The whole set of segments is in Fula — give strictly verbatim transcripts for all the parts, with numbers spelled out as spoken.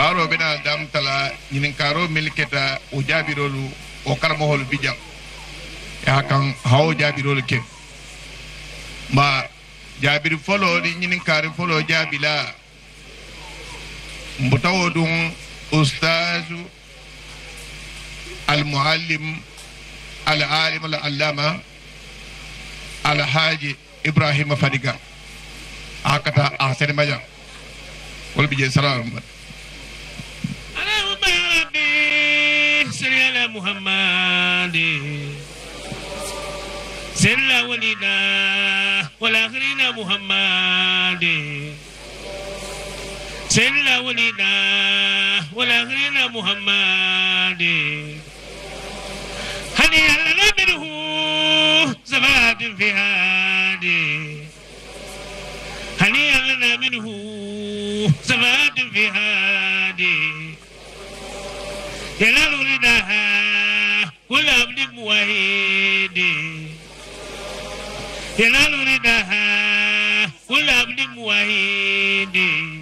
baro bena dam tala ñinin karo milketa o jabirolu o karmohol bijam ya kan hawo jabirolu ke ma jabir folo ni ñinin kari folo jabila mbutawo dum ustaz al muallim al alim al allama al haji ibrahim fadiga akata ahsan maja wal bi salam ala rabbi sallallahu muhammad sallallahu walina wal akhirina muhammad sallallahu walina wal akhirina muhammad hadi alla minhu زباد في هادي هنيئا لنا منه زباد في هادي ينال رداها كل عبد موحد ينال رداها كل عبد موحد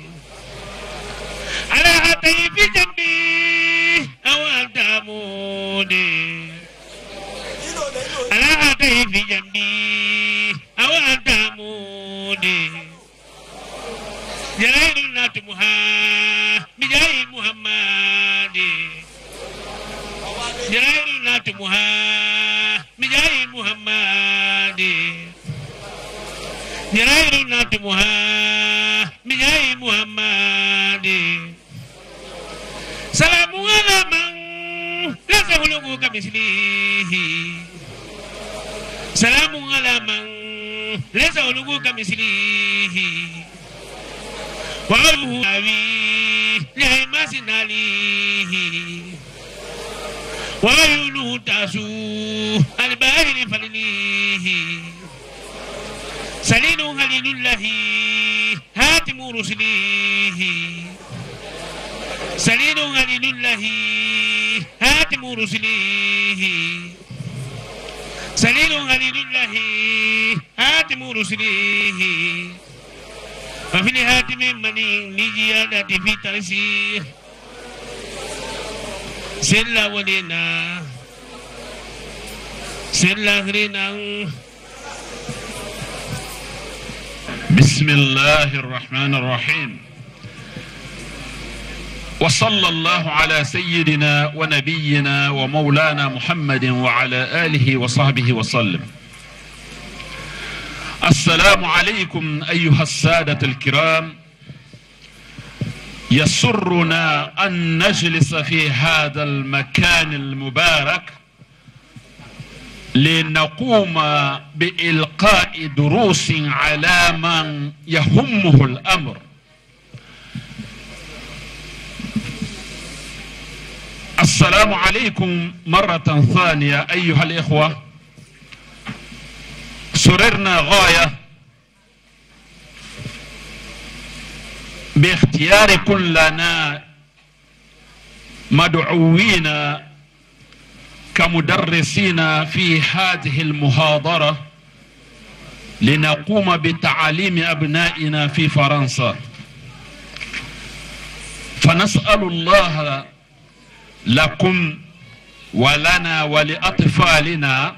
على هاتي في جنبي أو أنت عمودي على هاتي في جنبي أو أنت عمودي جلال ناتمها بجاه محمد جلال ناتمها بجاه محمد جلال ناتمها بجاه محمد سلام على من لا تبلغ كمثله سلام على من ليس له كمثله وهو أبي لا يمسن عليه ويله تاسو الباهر فلنيه سليل خليل الله هاتم رسله سليل خليل الله هاتم رسله سليل خليل الله هاتم رسله وفي الهاتم من لجيادة في ترسيه سلا ولينا سلا غرينا. بسم الله الرحمن الرحيم وصلى الله على سيدنا ونبينا ومولانا محمد وعلى آله وصحبه وسلم. السلام عليكم أيها السادة الكرام. يسرنا أن نجلس في هذا المكان المبارك لنقوم بإلقاء دروس على من يهمه الأمر. السلام عليكم مرة ثانية أيها الإخوة. سررنا غاية باختياركم لنا مدعوين كمدرسين في هذه المحاضرة لنقوم بتعليم أبنائنا في فرنسا. فنسأل الله لكم ولنا ولأطفالنا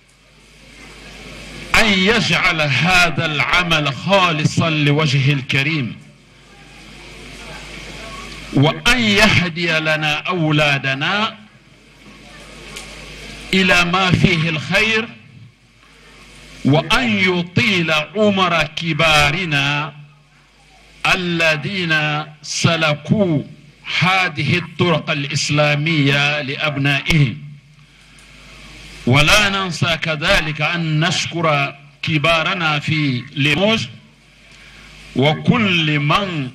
أن يجعل هذا العمل خالصا لوجهه الكريم، وأن يهدي لنا أولادنا إلى ما فيه الخير، وأن يطيل عمر كبارنا الذين سلكوا هذه الطرق الإسلامية لأبنائهم. ولا ننسى كذلك أن نشكر كبارنا في ليموج وكل من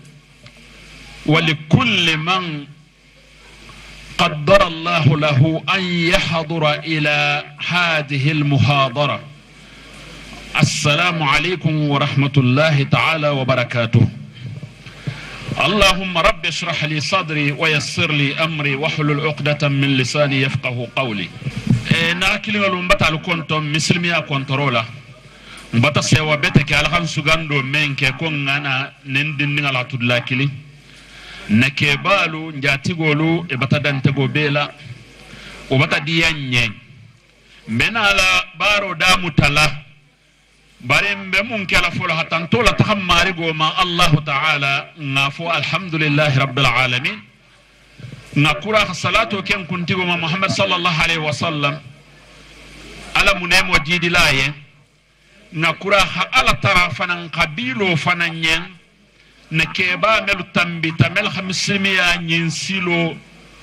ولكل من قدر الله له أن يحضر إلى هذه المحاضرة. السلام عليكم ورحمة الله تعالى وبركاته. اللهم رب اشرح لي صدري ويسر لي أمري واحلل عقدة من لساني يفقه قولي. ناكل مبتا لكونتم مسلميا كونترولا مبتا سيوا بيتك على خمس سوغاندو منك كون انا نندن على تدلاكلي nakebalu njatigolu e bata dantego bela o bata diyanyen menala baro da mutala bare mbe mun kala folo hatanto la tahammari goma Allah ta'ala ngafo alhamdulillah rabbil alamin nakura salatu ken kuntigo ma Muhammad sallallahu alaihi wasallam ala munemo jidi laye nakura ha ala tara fanan qabilo fananyen na keba melu tambita mel khamislimiya nyin silo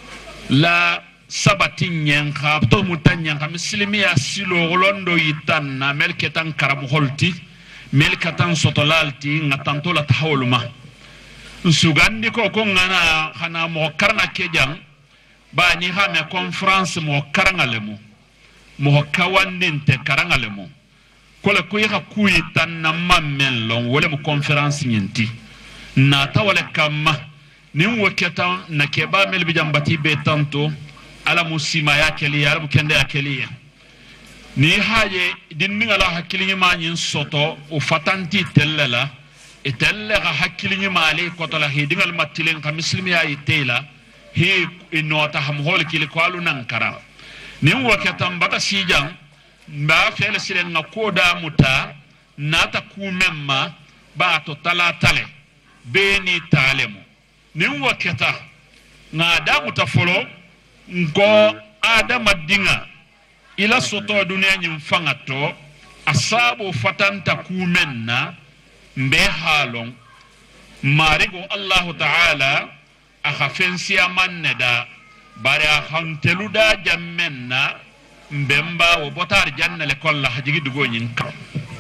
la sabatin nyen khabto mutanyen khamislimiya silo londo yitanna mel ketan karam holti mel katan sotolalti ngatanto la tahawluma sugandi ko ko ngana khana mo karna kejang ba ni ha me conference mo karangalemu mo kawandinte karangalemu kola ko yaka kuyitan na mammen lon wala mo conference nyinti na tawale kama nin waketa na keba mel bijambati be tanto ala musima yake li ala mukende yake li ni haye dinni ala hakili ma nyin soto o fatanti tellala etelle ga hakili ma ali ko tala hidingal matilen ka muslimi ya itela he inota ham hol kili ko alu nankara nin waketa mbata sijan ba fele silen na koda muta nata kumemma ba to tala tale beni talemu nin waketa nga da mutafolo ngo adama dinga ila soto dunia nyimfanga to asabu fatanta kumenna mbe halon marigo Allah ta'ala akhafensi amanneda bare hanteluda jammenna mbemba wo botar janna le kolla hajigi dugo nyin kam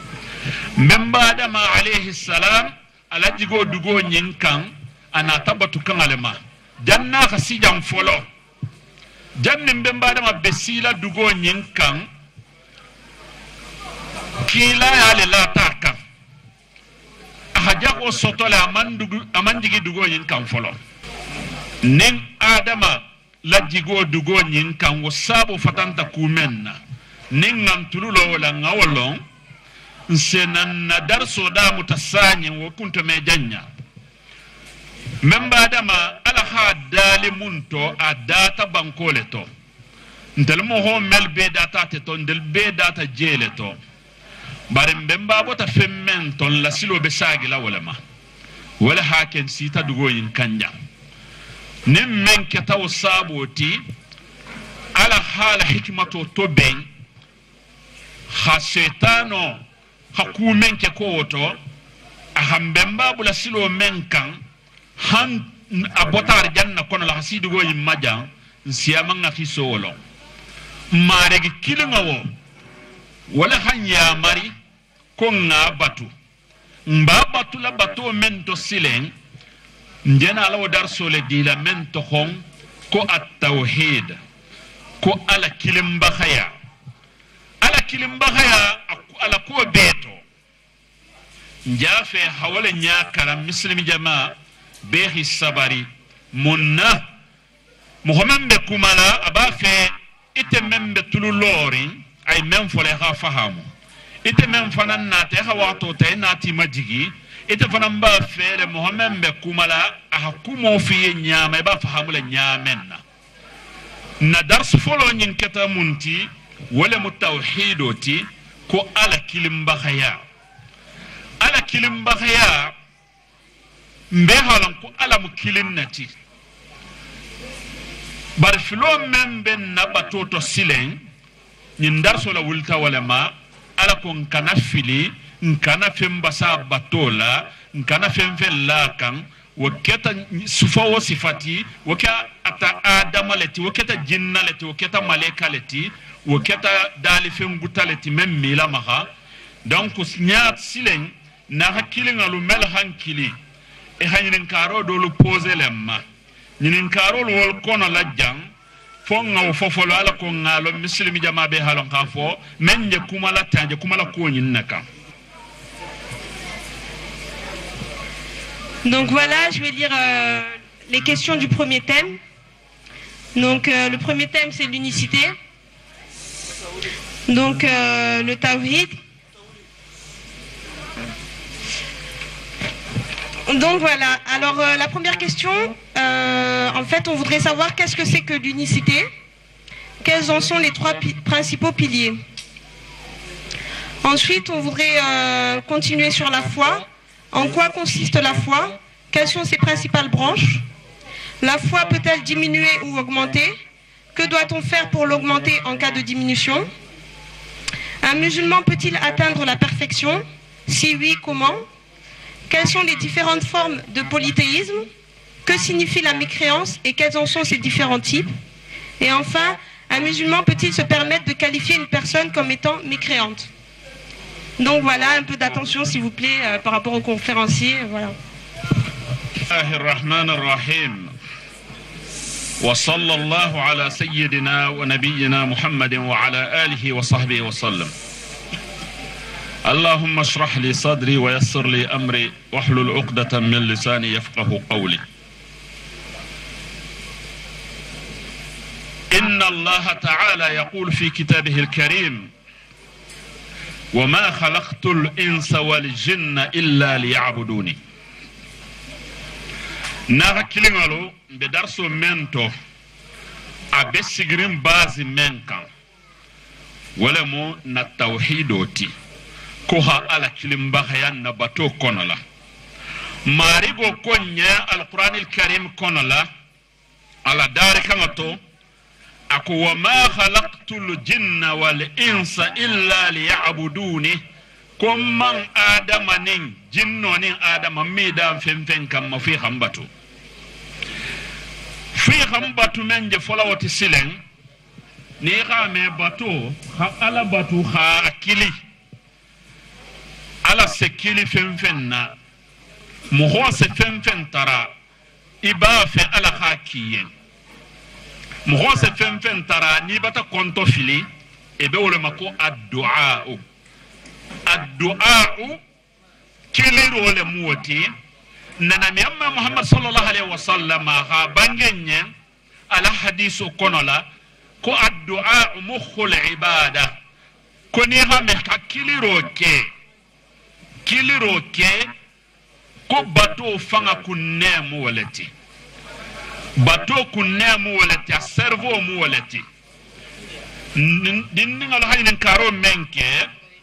mbemba adama alayhi salam ala jigo dugo nyin kan ana tabatu kan alema janna khasijam folo janne mbemba adama besila dugo nyin kan kila yale la taka hajago sotola amandugu amandigi dugo nyin kan folo nen adama la jigo dugo nyin kan wo sabu fatanta kumenna nen ngantululo wala ngawolon nsenan na darso da mutasanyin wo kunto me janya memba adama ala ha dali munto a data bankole to ndel mo ho mel be data te to ndel be data jele to bare mbemba bota femmen ton la silo be sagila wala ma wala haken sita dugo yin kanja nim men ke taw saboti ala hala hikmato to ben ha setano hakumen ke ko to ahambemba bula silo men kan han abotar janna kono la hasidu go yimaja siyama nga fiso wolo mare gi kilinga wo wala hanya mari ko nga batu mba batu la batu men to silen njena la dar sole dila men to hon ko at tawhid ko ala kilimba khaya ala kilimba khaya ala ko beto njafe hawale nyakara muslimi jamaa behi sabari munna muhammad kumala abafe ite membe tululori ay mem fole ha fahamu ite mem fanan na te hawato te na ti majigi ite fanan ba fere muhammad kumala ahakumo fi nyama ba fahamu le nyamenna na dars folo nyin keta munti wala mutawhidoti ko ala kilimba khaya ala kilimba khaya mbe halan ko ala mu kilinnati bar filo membe na batoto silen nyin darso la wulta wala ma ala ko kana fili nkana femba sa batola nkana femfe la kan waketa sufawo sifati waka ata adama leti waketa jinna leti waketa malaika leti waketa dalifin gutaleti mem mila maha donc nyaat silen na hakilin alu mel hankili e hanyin karo do lu poser lemma nyin karo wol kono la jang fonga fofolo ala ko ngalo muslimi jama be halon khafo men je kuma la tanje kuma la ko nyin naka. Donc voilà, je vais lire euh, les questions du premier thème. Donc euh, le premier thème c'est l'unicité. Donc euh, le tawhid. Donc voilà, alors euh, la première question, euh, en fait, on voudrait savoir qu'est-ce que c'est que l'unicité, quels en sont les trois pi- principaux piliers. Ensuite, on voudrait euh, continuer sur la foi. En quoi consiste la foi? Quelles sont ses principales branches? La foi peut-elle diminuer ou augmenter? Que doit-on faire pour l'augmenter en cas de diminution? Un musulman peut-il atteindre la perfection? Si oui, comment? Quelles sont les différentes formes de polythéisme? Que signifie la mécréance et quels en sont ses différents types? Et enfin, un musulman peut-il se permettre de qualifier une personne comme étant mécréante? Donc voilà, un peu d'attention s'il vous plaît euh, par rapport aux conférenciers. Voilà. وصلى الله على سيدنا ونبينا محمد وعلى آله وصحبه وسلم. اللهم اشرح لي صدري ويسر لي أمري واحلل عقدة من لساني يفقه قولي. إن الله تعالى يقول في كتابه الكريم: وما خلقت الإنس والجن إلا ليعبدوني. naga kilingalo be darso mento abe sigrin bazi menkan wala mo na tawhidoti ko ha ala kilimba hayan na bato konola marigo konya alquran alkarim konola ala dari kamato ako wa ma khalaqtul jinna wal insa illa liya'buduni kom man adama nin jinno nin adama mida femfen kam ma fi khambatu fi khambatu men je folawati silen ni khame bato kha ala batu kha akili ala sekili femfen na mo ho se femfen tara iba fe ala khakiyen mo ho se femfen tara ni bata konto fili e be wole mako addu'a الدعاء كليرو لموتي نانا ميامما محمد صلى الله عليه وسلم ها بانجن على حديث كونولا كو الدعاء مخ العباده كوني ها مكا كليرو كي كليرو كي كو باتو فانا كنيم ولتي باتو كنيم ولتي السيرفو مولتي دين نغال هاي نكارو منكي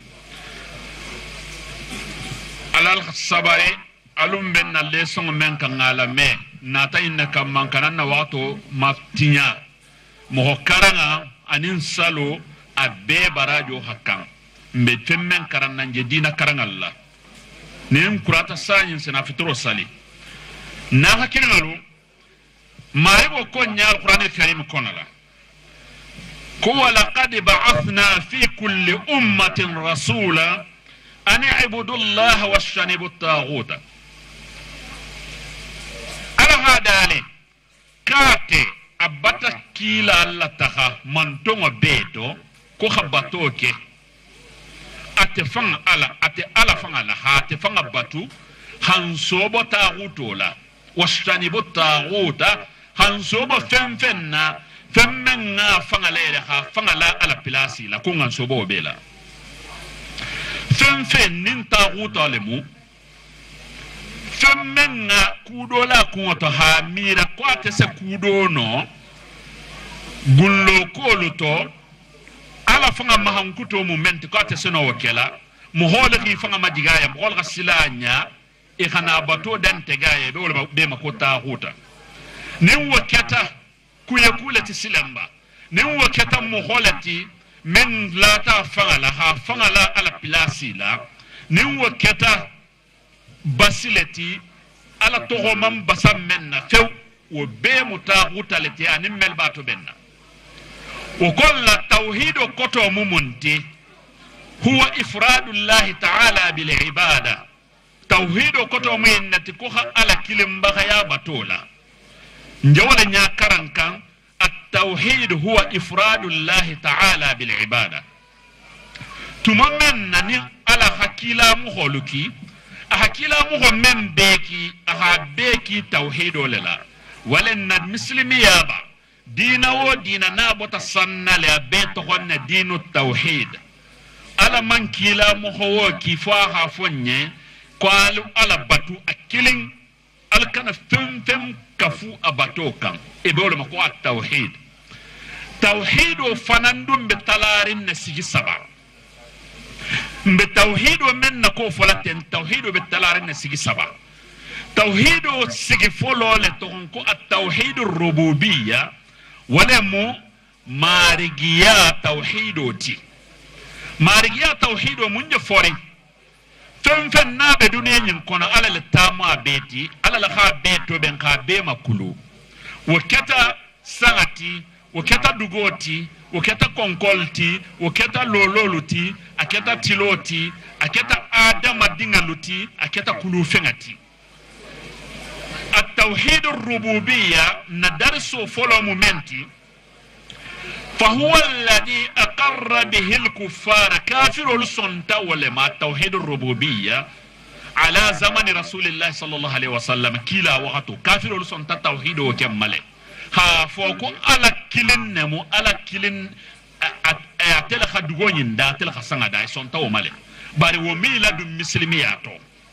alal sabari alum ben na leson men kan ala me nata inna kam man kan na wato matinya mo karanga anin salo abe barajo hakkan mbe femmen karan nan je dina karanga Allah nim kurata sanyin sena fitro sali na hakinalu maribo ko nyaal qur'an al-karim konala ko laqad ba'athna fi kulli ummatin rasula أن اعبدوا الله واجتنبوا الطاغوت. على هذا كاتي أبتا كيلا الله تخا منتوم بيتو كو خباتوكي أتفن على أتي على فن على أتفن باتو هنسوبو طاغوتو لا واجتنبوا الطاغوت هنسوبو فن فننا فمنا فن على فن على على بلاسي لا كون هنسوبو بيلا فمفن ننتا غوطا لمو فمن كودو لا كونتا هاميرا كواتا سكودو نو قلو كولو تو على فنغا مهانكوتو مومنت كواتا سنو وكلا مهولغي فنغا مجيغايا مهولغا سلانيا إخانا باتو دان تغايا بيولا بيما كوتا غوطا نيو كتا كويا كولتي سلامبا نيو كتا مهولتي من لا تفعل ها فعل على بلاسي لا نيو كتا باسيلتي على تغمم بسام منا فو وبي متاغوتا لتي أنم ملباتو بنا وكل التوحيد كتو ممنتي هو إفراد الله تعالى بالعبادة توحيد كتو ممنتي كوها على كلم بغيا بطولا نجوال نياكران كان التوحيد هو إفراد الله تعالى بالعبادة. تمامن نني على حكيلا مخلوكي حكيلا مخمن بيكي أحبيكي توحيد ولا ولن المسلم يابا دينا ودينا نابو تصنع لأبيتهن دين التوحيد على من كيلا مخوكي فاها فني قالوا على باتو أكلين alkana fem fem kafu abato kan e be wala ko at tawhid tawhid o fanandum be talarin na sigi saba be tawhid o men na ko folaten tawhid o be talarin na sigi saba tawhid o sigi folo le to ko at tawhid ar-rububiyya wala mo marigiya tawhid o ti marigiya tawhid o munje fori fen fen na be duniya nyin kono ala le tamu abeti ala la kha beto ben kha be makulu wakata sangati wakata dugoti wakata konkolti wakata lololuti akata tiloti akata adama dingaluti akata kulu fengati at-tawhid ar-rububiyya nadarsu folo momenti فهو الذي أقر به الكفار كافر السنة ولما توحيد الربوبية على زمن رسول الله صلى الله عليه وسلم كلا وقته كافر السنة توحيد وكمله ها فوق على كلن نمو على كلن أتلخ دغونين دا أتلخ سنة دا سنة ومله باري وميلا دم مسلمياتو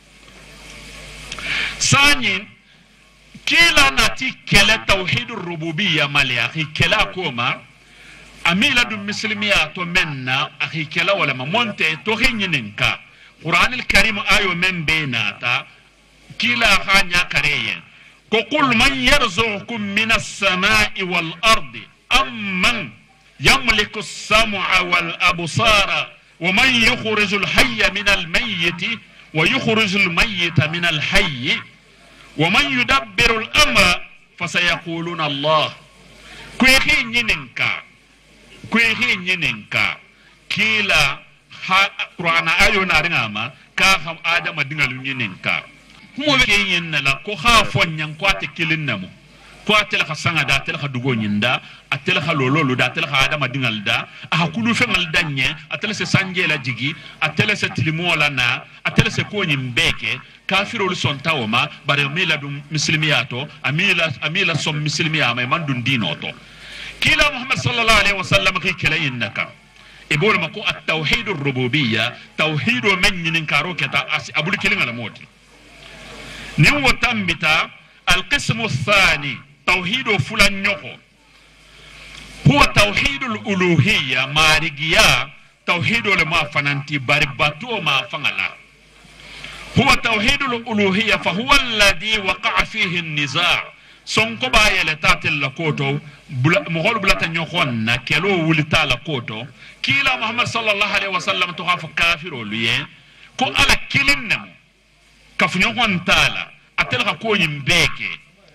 ثاني كلا ناتي كلا توحيد الربوبية مالي أخي كلا كوما amila dum muslimiya to menna akhi kala wala monte to hinninka Qur'an al-Karim ayo men benata kila khanya kareye ko qul man yarzuqukum minas samai wal ardi amman yamliku as-sam'a wal absara wa man yukhriju al-hayya min al-mayyit wa yukhriju al-mayyita min al-hayy wa man yudabbiru al-amra fasayaquluna Allah ku hinninka kwehi nyenenka kila ha Qur'ana ayo na ringama ka ham adama dingalu nyenenka mo be yenna la ko ha fonyan ko ate kilinnamu ko ate la sanga da ate la dugo nyinda ate la lololo da ate la adama dingal da a kulu fengal danye ate la se sanje la jigi ate la se tilimo la na ate la se ko nyimbeke kafiro lu son tawma bare mila dum muslimiyato amila amila som muslimiya may man dun dinoto كلا محمد صلى الله عليه وسلم كي كلا إنك يقول مكو التوحيد الربوبية توحيد من ينكارو كتا أبو الكلمة على موت نيو تنبتا القسم الثاني توحيد فلان يوكو هو توحيد الألوهية مارجيا توحيد لما فننتي بارباتو ما فنلا هو توحيد الألوهية فهو الذي وقع فيه النزاع sonko ba yele tatel la koto mohol bulata nyokon na kelo wulita la koto kila Muhammad sallallahu alaihi wasallam to hafu kafiro luye ko ala kilinna kafu nyokon tala atel ka ko nyimbeke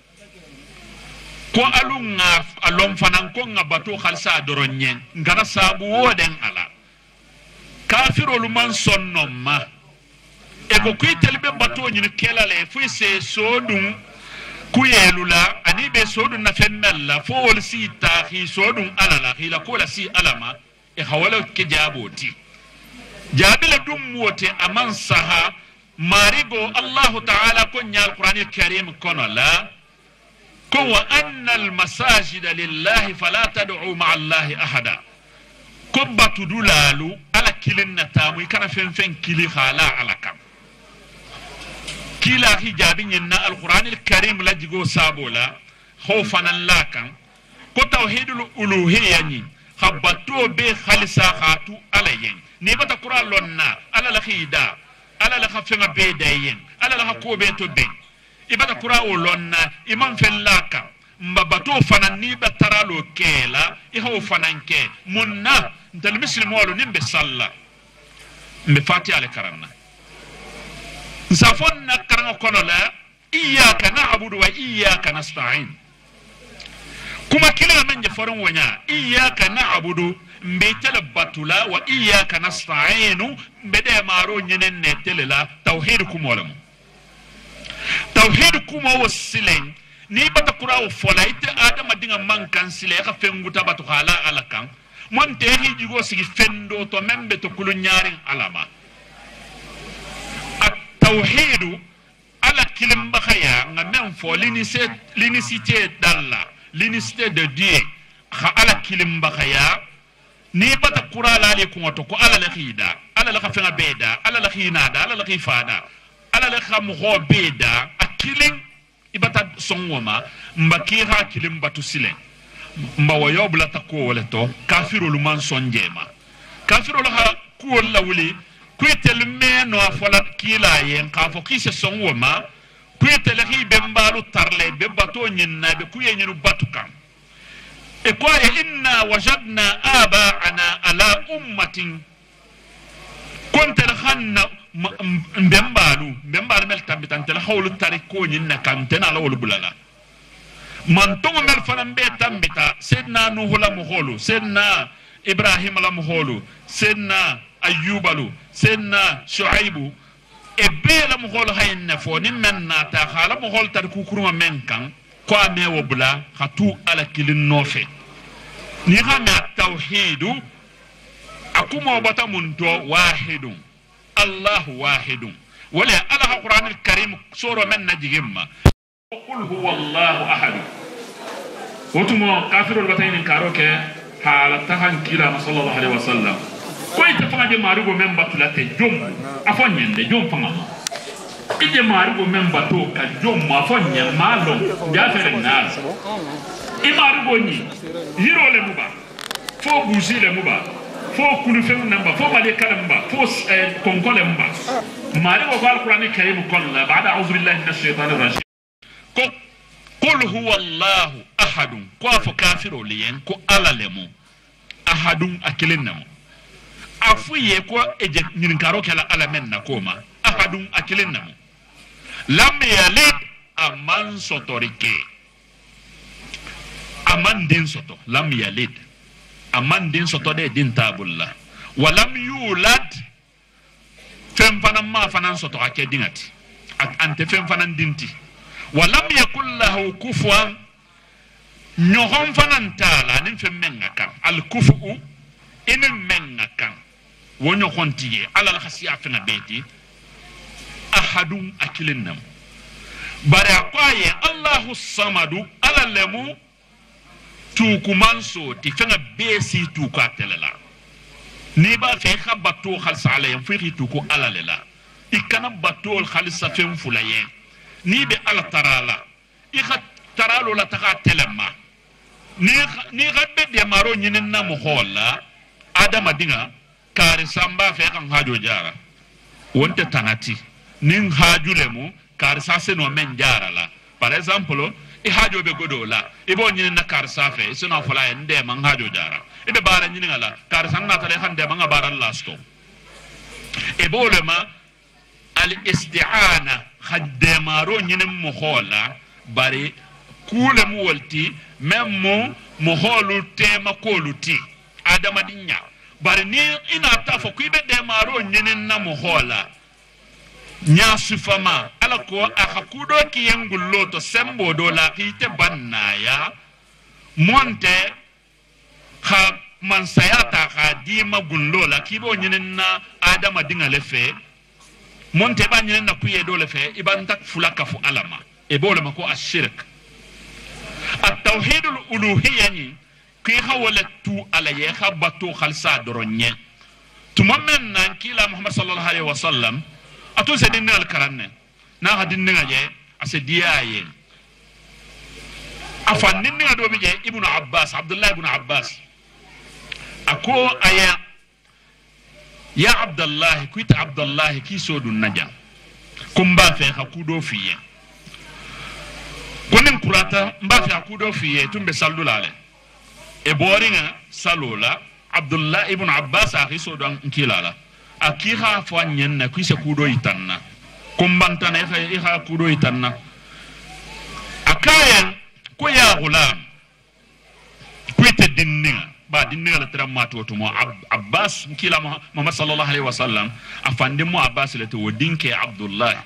ko alunga alom fanan ko ngabato khalsa doronyen ngana sabu woden ala kafiro lu man sonnomma e ko kuitelbe bato nyin kelale fu se sodum kuyelula ani be sodun na fennalla fo wol si tahi sodun alala hila ko la si alama e hawala ke jaboti jabila dum wote aman saha marigo Allah ta'ala ko nyal Qur'an al-Karim kono la ko wa anna al-masajid lillahi fala tad'u ma'a Allah ahada ko batudulalu ala kilinna tamu kana fen fen kili khala ala kam kila hijabi nyinna al-Qur'an al-Karim la jigo sabola khawfan lakan ko tawhidul uluhiyya ni khabato be khalisa khatu alayen ni bata Qur'an lonna ala la khida ala la khafenga be dayen ala la ko be to be ibata Qur'an lonna imam fellaka mbabato fanan ni bataralo kela i khawfananke munna ntal muslim walo nimbe salla mbe fati ala karanna نسافون نكرنا كنولا إياك نعبد وإياك نستعين كما كلا من جفرون ونيا إياك نعبد مبتل بطلا وإياك نستعين بدأ مارو نينن نتللا توحيدكم ولم توحيدكم هو السلين ni bata kura folaite adama dinga mankan sile ka fenguta batu hala alakan mon te hi jigo sigi fendo to membe to kulu nyarin alama توحيد على كلمة بخيا نعم فو l'inicité d'Allah l'inicité de Dieu على كلمة بخيا نيبت القرآن عليكم وتكو على الخيدا على الخفنا بيدا على الخينادا على الخفادا على الخمغو بيدا أكلم ibata songoma mbakira kilim batu sile mba wayobla takko wala to kafirul man sonjema kafirul ha ko lawli kuitel meno afola kila yen ka fo kise songoma kuitel hi bembalu tarle be bato nyinna be kuye nyinu batukan e ko inna wajadna aba'ana ala ummatin kuntal khanna mbembalu mbembalu mel tambitan tel hawlu tariko nyinna kan tena la wol bulala man tongo mel fanam be tambita sedna nuhu la muholu sedna ibrahim la muholu sedna ayyubalu sedna shuaibu e be la muholu hayna fo ni men na ta khala muhol tar ku kuruma men kan ko ame wo bula khatu ala kilin nofe ni khama tawhidu akuma bata munto wahidun الله واحد ولا على القرآن الكريم سورة من نجيما قل هو الله أحد وتمو كافر البتين كاروك حالتها كلا صلى الله عليه وسلم كوي تفاجئ مارغو من بطلة جم أفنين ده جم فما إذا مارغو من بطو كجم أفنين مالو جافر الناس إيه مارغو ني يرو لمبا فوق بوزي لمبا fo kulu fe namba fo mali kalamba fo konko lamba mari wa alquran karim kullu ba'da a'udhu billahi minash shaitanir rajim ko qul huwa allah ahad ko fo kafiru liyen ko ala lemu ahadun akilinnamu afuye ko eje nyin karo kala ala menna koma ahadun akilinnamu lam yalid aman sotorike aman din soto lam yalid aman din soto de din tabulla walam yulad fem fanan ma fanan soto ake dingati ak ante fem fanan dinti walam yakul lahu kufuwan nyohon fanan tala nin fem menga kan al kufu inin menga kan wonyo kontiye ala la khasiya fena beti ahadun akilinnam bara kwaye Allahu samadu ala lemu tukuman so ti fenga besi tuka telela ni ba fe khabato khalsa alayhim fi tuku ala lela ikana bato khalsa fem fulaye ni be ala tarala ikha taralo la taka telema ni ni gadbe de maro nyinin na mo holla adama dinga kare samba fe kan hajo jara wonte tanati nin hajulemu kare sase no men jara la par exemple i hajo be godola ibo nyinin na kar safe sino fala ende man hajo jara ibe bara nyinin ala kar sanna tale hande man bara lasto ibo le ma al isti'ana khadde maro nyinin mo hola bari kule mu wolti memmo mo holu tema koluti adama dinya bari ni ina tafo kuibe de maro nyinin na mo hola nya sufama ala ko akakudo ki yengullo to sembo do la kite bannaya monte kha man sayata kha dima gullo la kibo nyinin na adama dinga lefe monte ba nyinin na kuye do lefe iban tak fulaka fu alama e bole mako ashirk at-tauhid al-uluhiyya ni ki hawalatu ala ya khabatu khalsa doronye tumamen nan kila muhammad sallallahu alaihi wasallam ato se dinna al karanne na hadin nga je ase diaye afan nin nga do bi je ibnu abbas abdullah ibn abbas ako aya ya abdullah kuita abdullah ki sodu naja kumba fe hakudo fiye konin kurata mba fe hakudo fiye tumbe sallulale e boringa salula abdullah ibn abbas akhi sodu nkilala akira fo nyenna ku se kudo itanna kumbantana e ha kudo itanna akaya ko ya gulam ku te dinninga ba dinninga la tramatu to mo abbas nkila muhammad sallallahu alaihi wasallam afande mo abbas le to dinke abdullah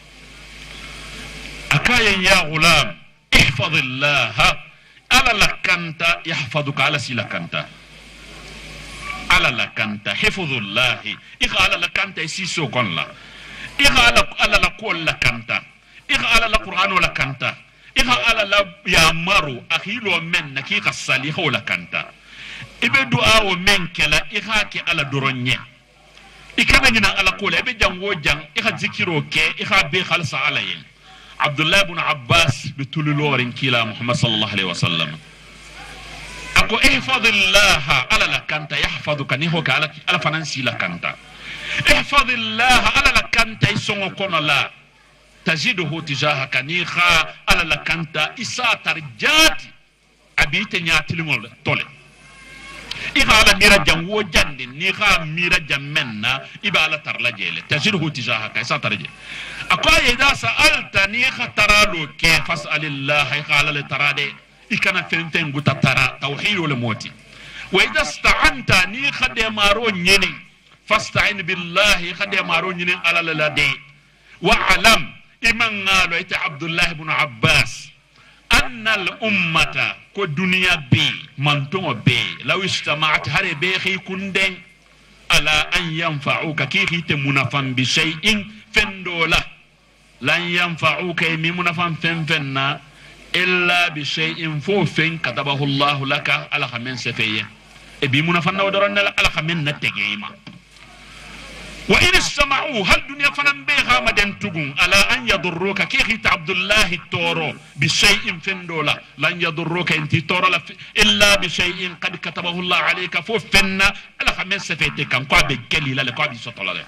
akaya ya gulam ihfazillah ala lakanta yahfazuka ala silakanta ala lakanta hifdhullah ikha ala lakanta isiso konla ikha ala ala la kol lakanta ikha ala la qur'an lakanta ikha ala la yamaru akhilo men nakika salihu lakanta ibe du'a o men kala ikha ki ala doronye ikana nyina ala kol ibe jango jang ikha zikiro ke ikha be khalsa ala yin عبد الله بن عباس بتولورين كلا محمد صلى الله عليه وسلم أكو احفظ الله على لكانت يحفظك نيهوك على على فنانسي لكانت احفظ الله على لكانت يسونغ كون لا تجده تجاهك نيخا على لكانت إسا ترجات أبيت نياتي لمول تولي إذا على ميرا جنو جند نيخا ميرا جمنا إبا على ترلجيل تجده تجاهك إسا ترجي أكو إذا سألت نيخا ترالو كيف فاسأل الله إخا على لترادي إكنا فنتين غتا ترى توحيد الموتي وإذا استعنت نيخا دمارو نيني فاستعين بالله إخا دمارو نيني على للدي وعلم إمان قالوا إيت عبد الله بن عباس أن الأمة كو دنيا بي منتو بي لو اجتمعت هري بيخي كندين على أن ينفعوك كيخي تمنفن بشيء فندولا لن ينفعوك يمي منفن فنفننا إلا بشيء فوفن كتبه الله لك على خمين سفية إبي منفن ودرن على خمين نتجيما وإن استمعوا هل دنيا فنن بيغا مدن تغون على أن يضروك كيخي عبد الله التورو بشيء فندولا لن يضروك انت تورو إلا بشيء قد كتبه الله عليك فوفن على خمين سفية كان قوى بجلي للي قوى بيسوط الله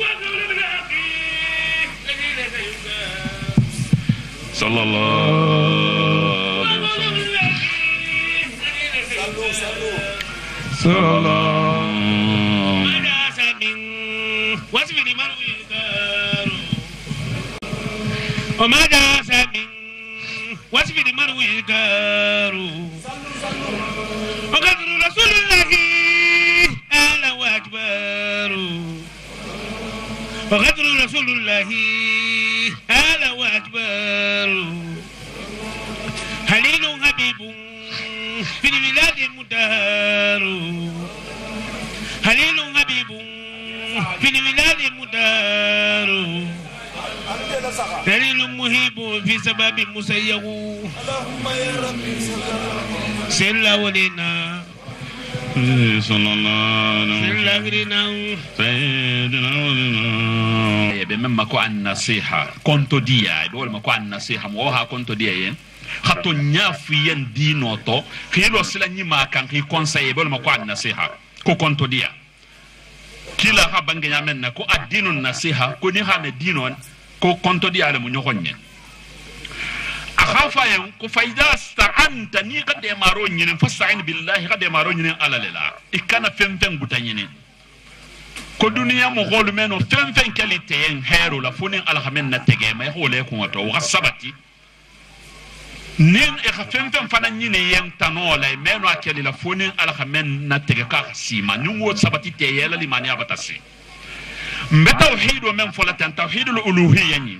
صلى الله عليه وسلم صلى الله واسفل مروي الدار وما داس من واسفل مروي الدار وقدر رسول الله أعلى وأكبر وقدر رسول الله أعلى وأكبر خليل حبيب في البلاد المدهر خليل حبيب في البلاد المدار دليل مهيب في سبب مسيغ سلا ولنا صلى الله سلا غرنا سيدنا ولنا بمما كو النصيحة كنت ديا بقول ما كو النصيحة موها كنت ديا خطو نيافيين دينو تو خيلو سلا نيما كان كي كونساي بقول ما كو النصيحة كو كنت ديا kila ha bange nyamen na ko adinun nasiha ko ni ha me dinon ko konto di ala mu nyogonye akhafa yan ko faida sta'anta ni qad maro nyine fasta'in billahi qad maro nyine ala lila ikana femfen gutanyine ko duniya mo golu meno femfen kalite en hero la funin alhamen na tege may hole ko wato wa sabati nin e femfen fana nyine yen tanola meno akeli la funin alhamen na tege ka sima nyungo sabati te yela limani abatasi mbe tawhid wa men fola tan tawhid al uluhiyya ni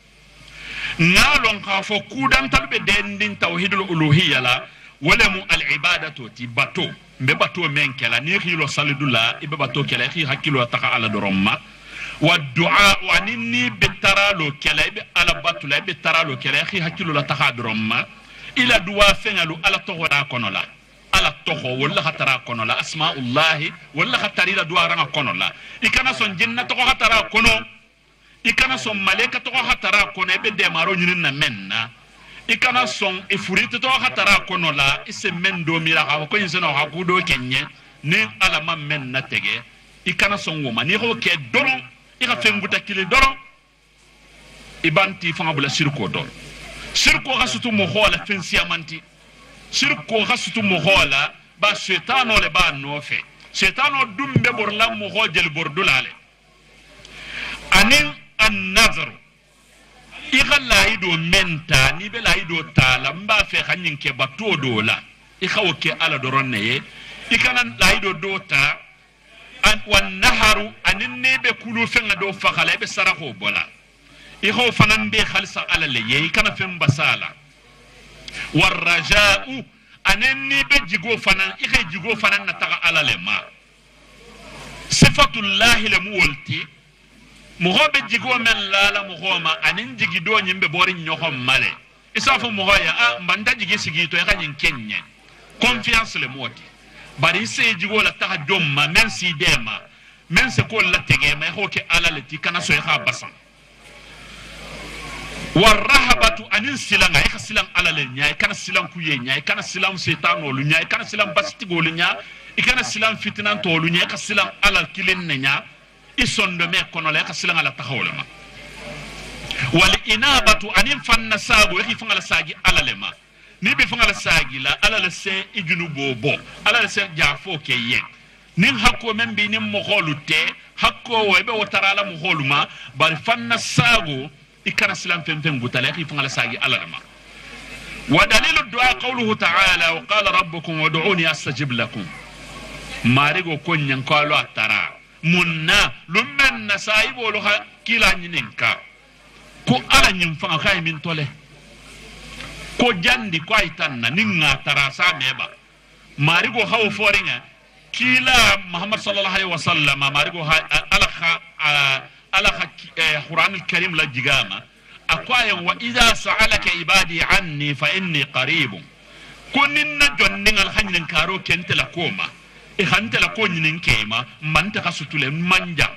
ngalon ka fo kudan talbe dendin tawhid al uluhiyya la wala mu al ibadatu ti bato mbe bato men kala ni khilo salidula ibe bato kala khi hakilo taka ala doromma والدعاء وانني بالترالو كلا على بطل بالترالو كلا اخي حكيلو لا تخادرما الى دعاء فنلو على توغا كونولا على توغو ولا خطرا كونولا اسماء الله ولا خطري لا دعاء رنا كونولا يكنا سون جنة توغا خطرا كونو يكنا سون ملائكه توغا خطرا كونو بي ديمارو نينا مننا يكنا سون افريت توغا خطرا كونولا اسمن دو ميرا كو ينسنا حقودو كنيه ني على ما من نتege يكنا سون وما ني هو كي دورون ika fenguta kile doron ibanti fanga bula sirko dol sirko gasutu mo hola fensi amanti sirko gasutu mo hola ba shetano le ba nofe shetano dumbe borla mo hojel bordulale anin an-nazar ika laido menta ni be laido tala mba fe khanyin ke bato dola ika woke ala doron ne ika nan laido dota an wan naharu aninne be kulu fenga do fakala be saraho bola i ho fanan be khalsa ala le yi kana fen basala war raja'u aninne be jigo fanan i kay jigo fanan na taga ala le ma sifatullah le muwalti mo ho be jigo men la la mo ho ma anin jigi do nyimbe bori nyohom male isafu mo ya a mbanda jigi sigi to ya kanyin kenye confiance le moti bari se jigo la taga domma men si dema men se ko la tege ma ho ke ala le ti kana so ya basan والرهبة أن سلام أي سلام على لنيا كان سلام كوينيا كان سلام سيطان ولنيا كان سلام باستيغو لنيا كان سلام فتنان تولنيا كان سلام على الكلين نيا إسون دمي كونولا كان سلام على تخولما والإنابة أن فن ساغو يكي فن على ساغي على لما نبي فن على ساغي لا على لسي إجنوبو بو على لسي جافو كيين nin hakko men bi nin mokholu te hakko webe wotara la mokholu ma bari fanna sago ikana silam fem fem butale ki fanga la sagi alalama wa dalilu du'a qawluhu ta'ala wa qala rabbukum ud'uni astajib lakum marigo konyan ko lo atara munna lummen nasaibo lo kila nyininka ko ala nyim fanga kay min tole ko jandi ko aitanna ninga tara sa meba marigo hawo foringa kila Muhammad sallallahu alaihi wasallam marigo alakha alakha Quran al-Karim la jigama akwaya wa idha sa'alaka ibadi anni fa inni qarib kuninna jonnin al-hannin karo kente la koma e hante la konnin kema manta kasutule manja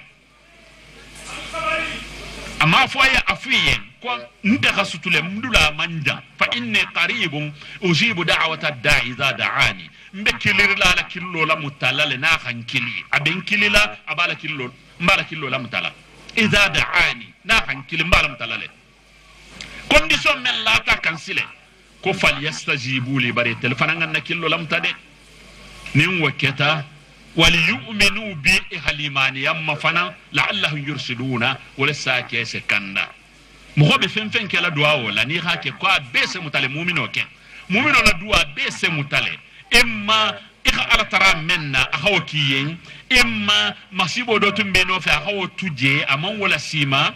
amma foya afiyen ko nda kasutule mdula manja fa inni qarib ujibu da'wata ad-da'i idha da'ani mbe kilir la la killo la mutala le na hankili aben kilila abala killo mbala killo la mutala idha da'ani na hankili mbala mutala le condition men la ta kansile ko fal yastajibu li bari telefana nganna killo la mutade nin waketa wal yu'minu bi halimani yamma fana la'allahum yursiduna wala sake sekanda mo be fen fen kala du'a wala ni hake ko bese mutale mu'mino ken mu'mino la du'a bese mutale imma ika ala tara menna ahawo kiyen imma masibo do tumbe no fa ahawo tuje amon wala sima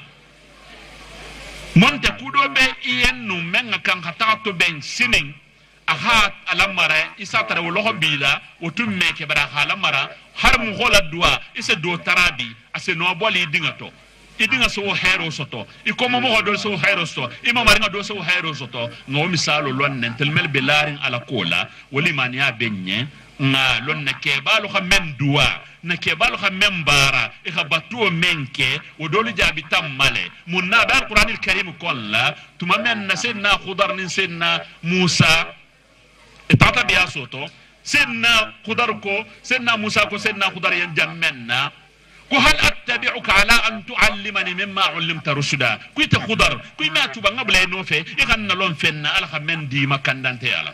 monte kudo be iyennu menga kan hata to ben sinin aha alamara isa tara wolo bila o tumme ke bara halamara har mu hola dua isa do tarabi ase no boli dingato idinga so hero soto ikomo mo do so hero soto ima maringa do so hero soto no misalo lonnen telmel belarin ala kola wali mania benye nga lonna ke balu khamen dua na ke balu khamen bara e khabatu menke o dolu jabi tamale munna bar qur'an al-karim kolla tuma men nasenna khudar nin senna musa e tata biya soto senna khudar ko senna musa ko senna khudar yan jammenna ko hal attabi'uka ala an tu'allimani mimma 'allamta rushda kuita khudar kuy ma tuba ngable no fe e kan na lon fenna ala khamen di makandante ala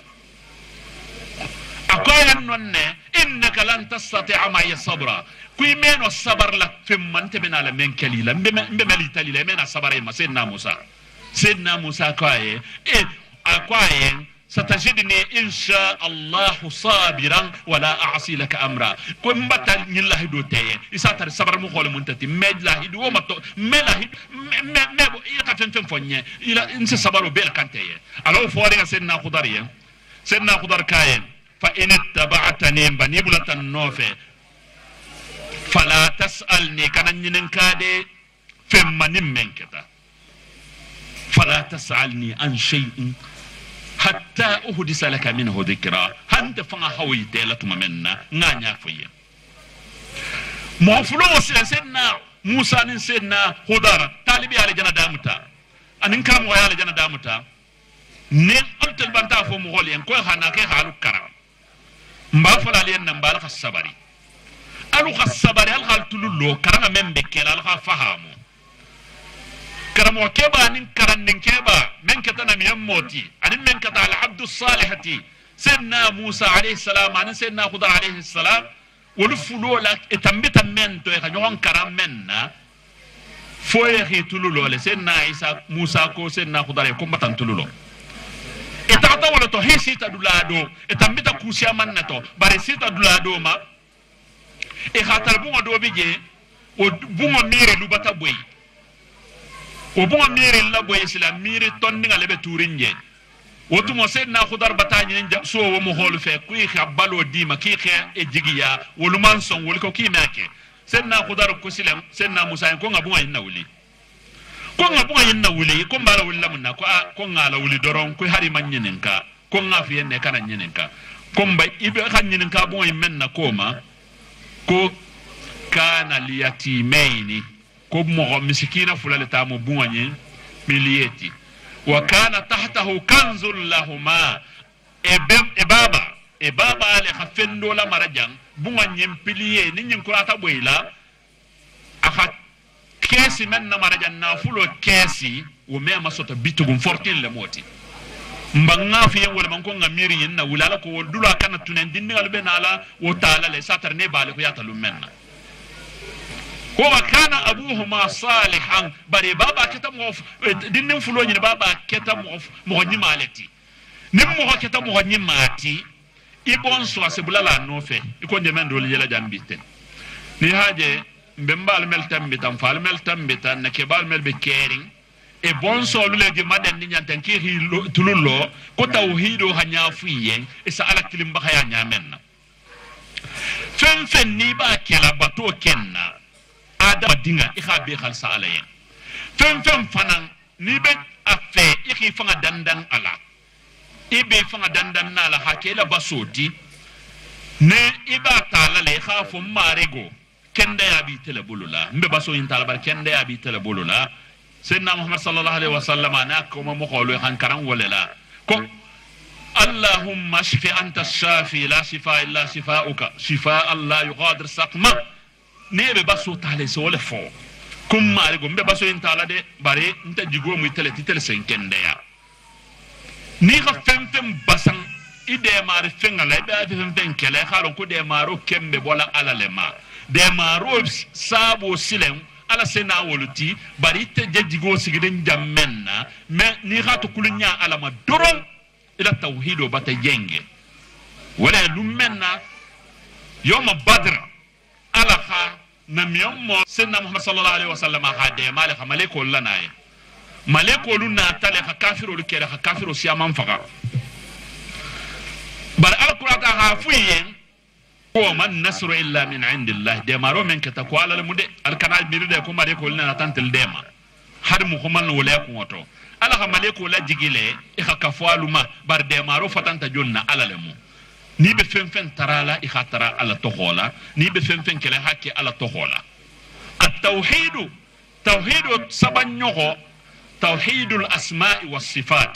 akoya nonne innaka lan tastati'a ma yasbra kuy meno sabar la femmante bena la men kalila mbe meli talila mena sabare ma senna musa senna musa kaye e akwaye ستجدني إن شاء الله صابرا ولا أعصي لك أمرا كم بطل نلا هدو تيه إساتر صبر مخول منتتي مجلا هدو ومتو ملا هدو مبو إيقا فنفن فنية إلا إنسي صبرو بيل كانتيه ألو فورينا سيدنا خضاريا سيدنا خضار كاين فإن اتبعتني بنيبلة النوفي فلا تسألني كان ننكادي فما نمين كتا فلا تسألني عن شيء حتى أحدث لك منه ذكرى هانت فنا هويت لا تممنا نانيا فيا موفلو سيدنا موسى نين سيدنا خضر طالبي على جنا دامتا انين كرم ويا على جنا دامتا نين قلت البنتا فو مغولين كو خانا كي خالو كرم مبا فلا لين نمبال خصبري الو خصبري ال خال تلولو كرم من بكيل ال فهمو كرمو كيبا نين كرن نين كيبا من كتنا ميموتي أن من كتا العبد الصالحتي سيدنا موسى عليه السلام أن سيدنا خضر عليه السلام ولفلو لك اتمتا من تو يخجون كرم منا فويخي تلولو لسيدنا عيسى موسى كو سيدنا خضر يكون بطن تلولو اتعطا ولتو هي سيتا دولادو اتمتا كوسيا منتو باري سيتا دولادو ما اخاتر بونغ دو بيجي وبونغ ميري لبتا بوي وبون ميري لا بوي سلا ميري تون نغا لبه تورينجي وتو مو سيدنا خضر بتاني نجا سو ومو هول في كوي خبالو ديما كي خي اجيغيا ولمان سون ولكو كي ماكي سيدنا خضر كو سلام سيدنا موسى كو غبون ين نولي كو غبون ين نولي كو بالا ولا منا كو كو غالا ولي دورون كو هاري مان نينكا كو غافي ين كانا نينكا كو باي ايبي خان نينكا بون يمنا كوما كو كان اليتيمين ko mo miskina fulale ta mo buŋañe miliyeti وكان تحته كنز لهما إبابا إبابا لخفن دولا مرجان بوغا نيمبليه نين كراتا بويلا أخا كيسي من مرجان نافلو كيسي ومي ما سوتا بيتوغم فورتين لموتي mbanga fi wala man ko ngamiri yinna wala ko dula kana tunen dinni galbe nala o taala le satar ne bale ko yata lumenna ko wa kana abuhuma salihan bari baba keta mo dinni fulo ni baba keta mo mo ni maleti nim mo keta mo ni mati ibon so asebulala no fe iko ndemen do yela jambite ni haje mbembal mel tambi tam fal mel tambi tan ke bal mel be kering e bon so lule di maden ni nyantan ki tulullo ko tawhido hanya fuyen e sa ala kilim ba haya nyamen fen fen ni ba kela bato kenna ada dinga e khabe khal sa ala yen fen fen fanan ni be afe e ki fanga dandan ala e be fanga dandan na la hakela basoti ne iba tala le khafu marego kende ya bi tele bulula mbe baso yin tala bar kende ya bi tele bulula سيدنا محمد صلى الله عليه وسلم أناكم مقولوا خنكران ولا لا كم اللهم اشف أنت الشافي لا شفاء إلا شفاؤك شفاء لا يغادر سقما نيبي باسو تالي سوال فو كم ماريكو مبي باسو ينتالا دي باري انت جيغو ميتالي تيتالي سنكين ديا نيغا فم فم باسان إدي ماري فنغا لا إبي فم فم كلا خالو كو دي مارو كم بولا على لما دي مارو سابو سيلم ala sena woluti bari te jejigo sigiden jammenna me ni khatu kulunya ala ma doron ila tawhido bata jenge wala lumenna yoma badr ala kha nam yommo sena muhammad sallallahu alaihi wasallam hade male kha maleko lanaye maleko lunna tale kha kafiru likere kha kafiru siyaman faga bar alqur'an ha fuyen وما النصر إلا من عند الله دمارو من كتكو على المدة الكنال بيرد يكون مالك ولنا نتانتل دما هذا مخمن ولا يكون وتو على خمالك ولا جيله إخا كفوالو ما بار دمارو فتان تجولنا على لمو ني بفن فن ترالا إخا ترى على تخولا ني بفن فن كلا حكي على تخولا التوحيد توحيد سبنيوه توحيد الأسماء والصفات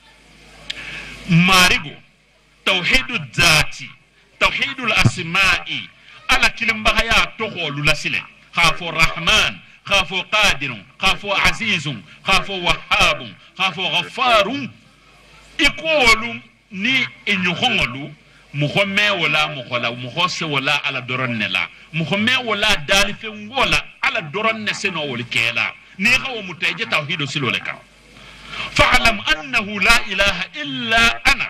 ماريغو توحيد الذاتي توحيد الأسماء على كلمة بغايا تقول لسلة خافوا الرحمن خافوا قادر خافوا عزيز خافوا وهاب خافوا غفار يقولوا ني إن يخونلو مخمة ولا مخلا مخص ولا على درن لا مخمة ولا دالف ولا على درن سنو والكلا نيغا ومتاجة توحيد سلولك فاعلم أنه لا إله إلا أنا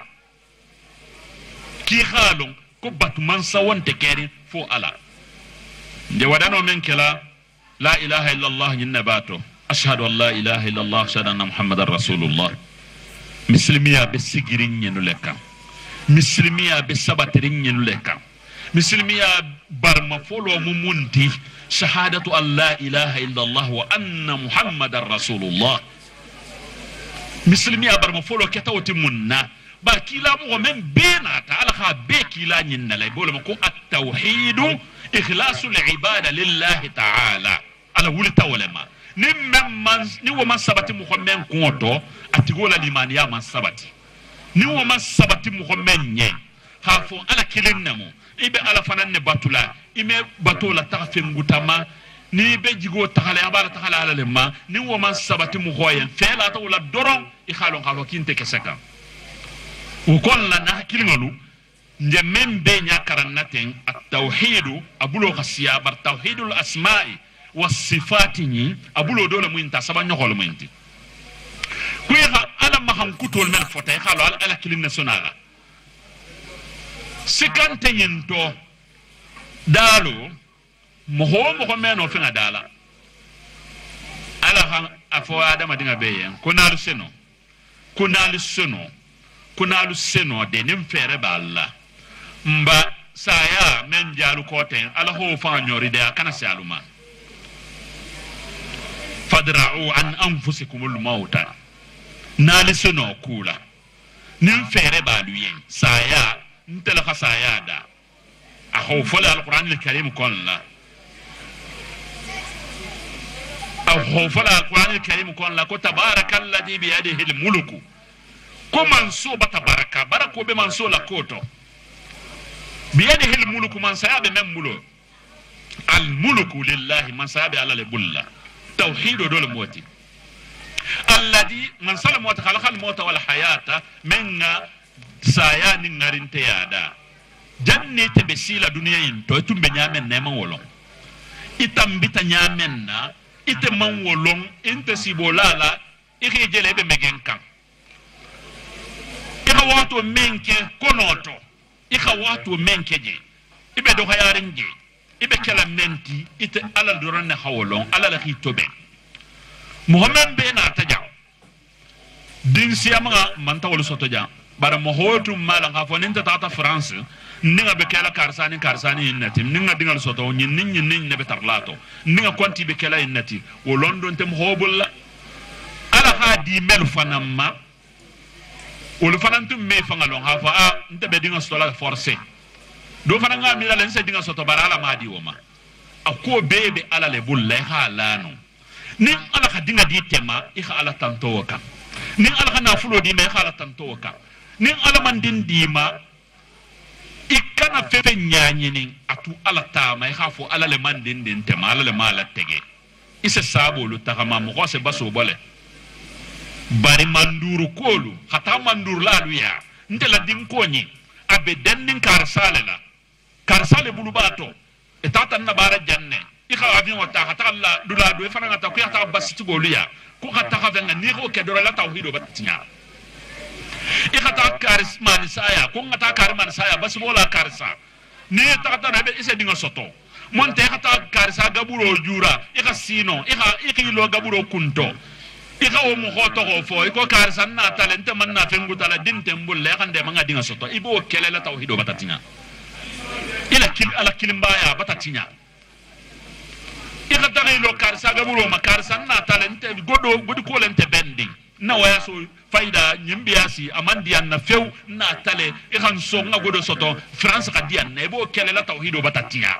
كي خالون كبت من سوون تكيرين فو ألا دي ودانو من كلا لا إله إلا الله ينباتو أشهد أن لا إله إلا الله أشهد أن محمد رسول الله مسلمية بسجرين ينولكا مسلمية بسبترين ينولكا مسلمية برمفولو ممونتي شهادة أن لا إله إلا الله وأن محمد رسول الله مسلمية برمفولو كتوتي منا باكيلا مؤمن بينا تعالى خا بكيلا نينا لا يقول مكو التوحيد إخلاص العبادة لله تعالى على ولي تولما نم من نيو من سبتي مؤمن كونتو أتقول الإيمان يا من سبتي نيو من سبتي مؤمن نين خافو على كلنمو إبه على فنان باتولا إمه باتولا تغفين غتما ni be jigo taxale abala taxale ala lemma ni wo man sabati mu xoyen fela tawla doron i xalon xalo kinte keseka وكل لنا كلمة نجمن بين كرنتين التوحيد أبولو خسيا بر توحيد الأسماء والصفات أبولو دولة مينتا سبا نقول مينتي كويها ألا ما هم كتول من فتاة خالو على على كلمة سناغا سكانتين ينتو دالو مهو مهو مينو فينا دالا ألا هم أفوا آدم أدينا بيين كنالو سنو كنالو سنو kunalu seno de nim fere balla mba saya men jalu koten ala ho fa nyori de kana saluma fadra'u an anfusikum al mauta nali seno kula nim fere balu yen saya ntela ka saya da a ho fola al qur'an al karim kolla أو خوفلا القرآن الكريم كون لكو تبارك الذي بيده الملك كو منسو بتبارك باركو بمنسو لكوتو بيده الملك من سياب من ملو الملك لله من سياب على البلة توحيد دول موتي الذي من سلم وتخلق الموت والحياة من سايان نارين تيادا جنة تبسيلا دنيا ينتو يتم بنيامن نيما ولون itam bita nyamenna ite man wolong inte sibolala ike jelebe megenkan ika watu menke konoto ika watu menke je ibe do hayarin je ibe kala menti ite ala doranne hawolong ala la hitobe muhammad be na taja din siyama man tawol soto ja bara mo hotu mala nga fonenta tata france ninga be kala karsani karsani innati ninga dingal soto nyin nyin nyin ne be tarlato ninga konti be kala innati wo london tem hobul ala hadi mel fanamma wo fanantum me fangalon ha fa a nte be dinga soto forcé do fananga mi la len se dinga soto bara ala madi woma akko bebe ala le bulle halano nin ala khadinga di tema i khala tanto waka nin ala khana fulo di me khala tanto waka nin ala mandin di ma ikana fefe nyanyini atu ala tama i khafo ala le mandin din tema ala le mala tege ise sabo lu takama mo se baso bole bari manduru kolu khata mandur la luya ndela din konyi abe dennin karsale la karsale bulu bato etata na bara janne ika avion wata khata alla dula do fana ngata ko yata basiti goluya ko khata khavenga ni ko ke dora la tawhido batinya ika ta karisma ni saya ko ngata karisma ni saya bas bola karisa ni takata na be ise dinga soto monte khata karisa gaburo jura ika sino ika iki lo gaburo kunto ika o mo hoto ko fo iko karisa na talente man na fengu tala dinte mbulle khande manga dinga soto ibo kelela tawhido batinya ila kil ala kilimbaya batinya ika tagay lo karisa gaburo ma karisa na talente godo godi ko lente bendi na waya so faida nyimbiasi amandian na few na tale ikan so nga godo soto france ka dian ne bo kelela tawhido batatia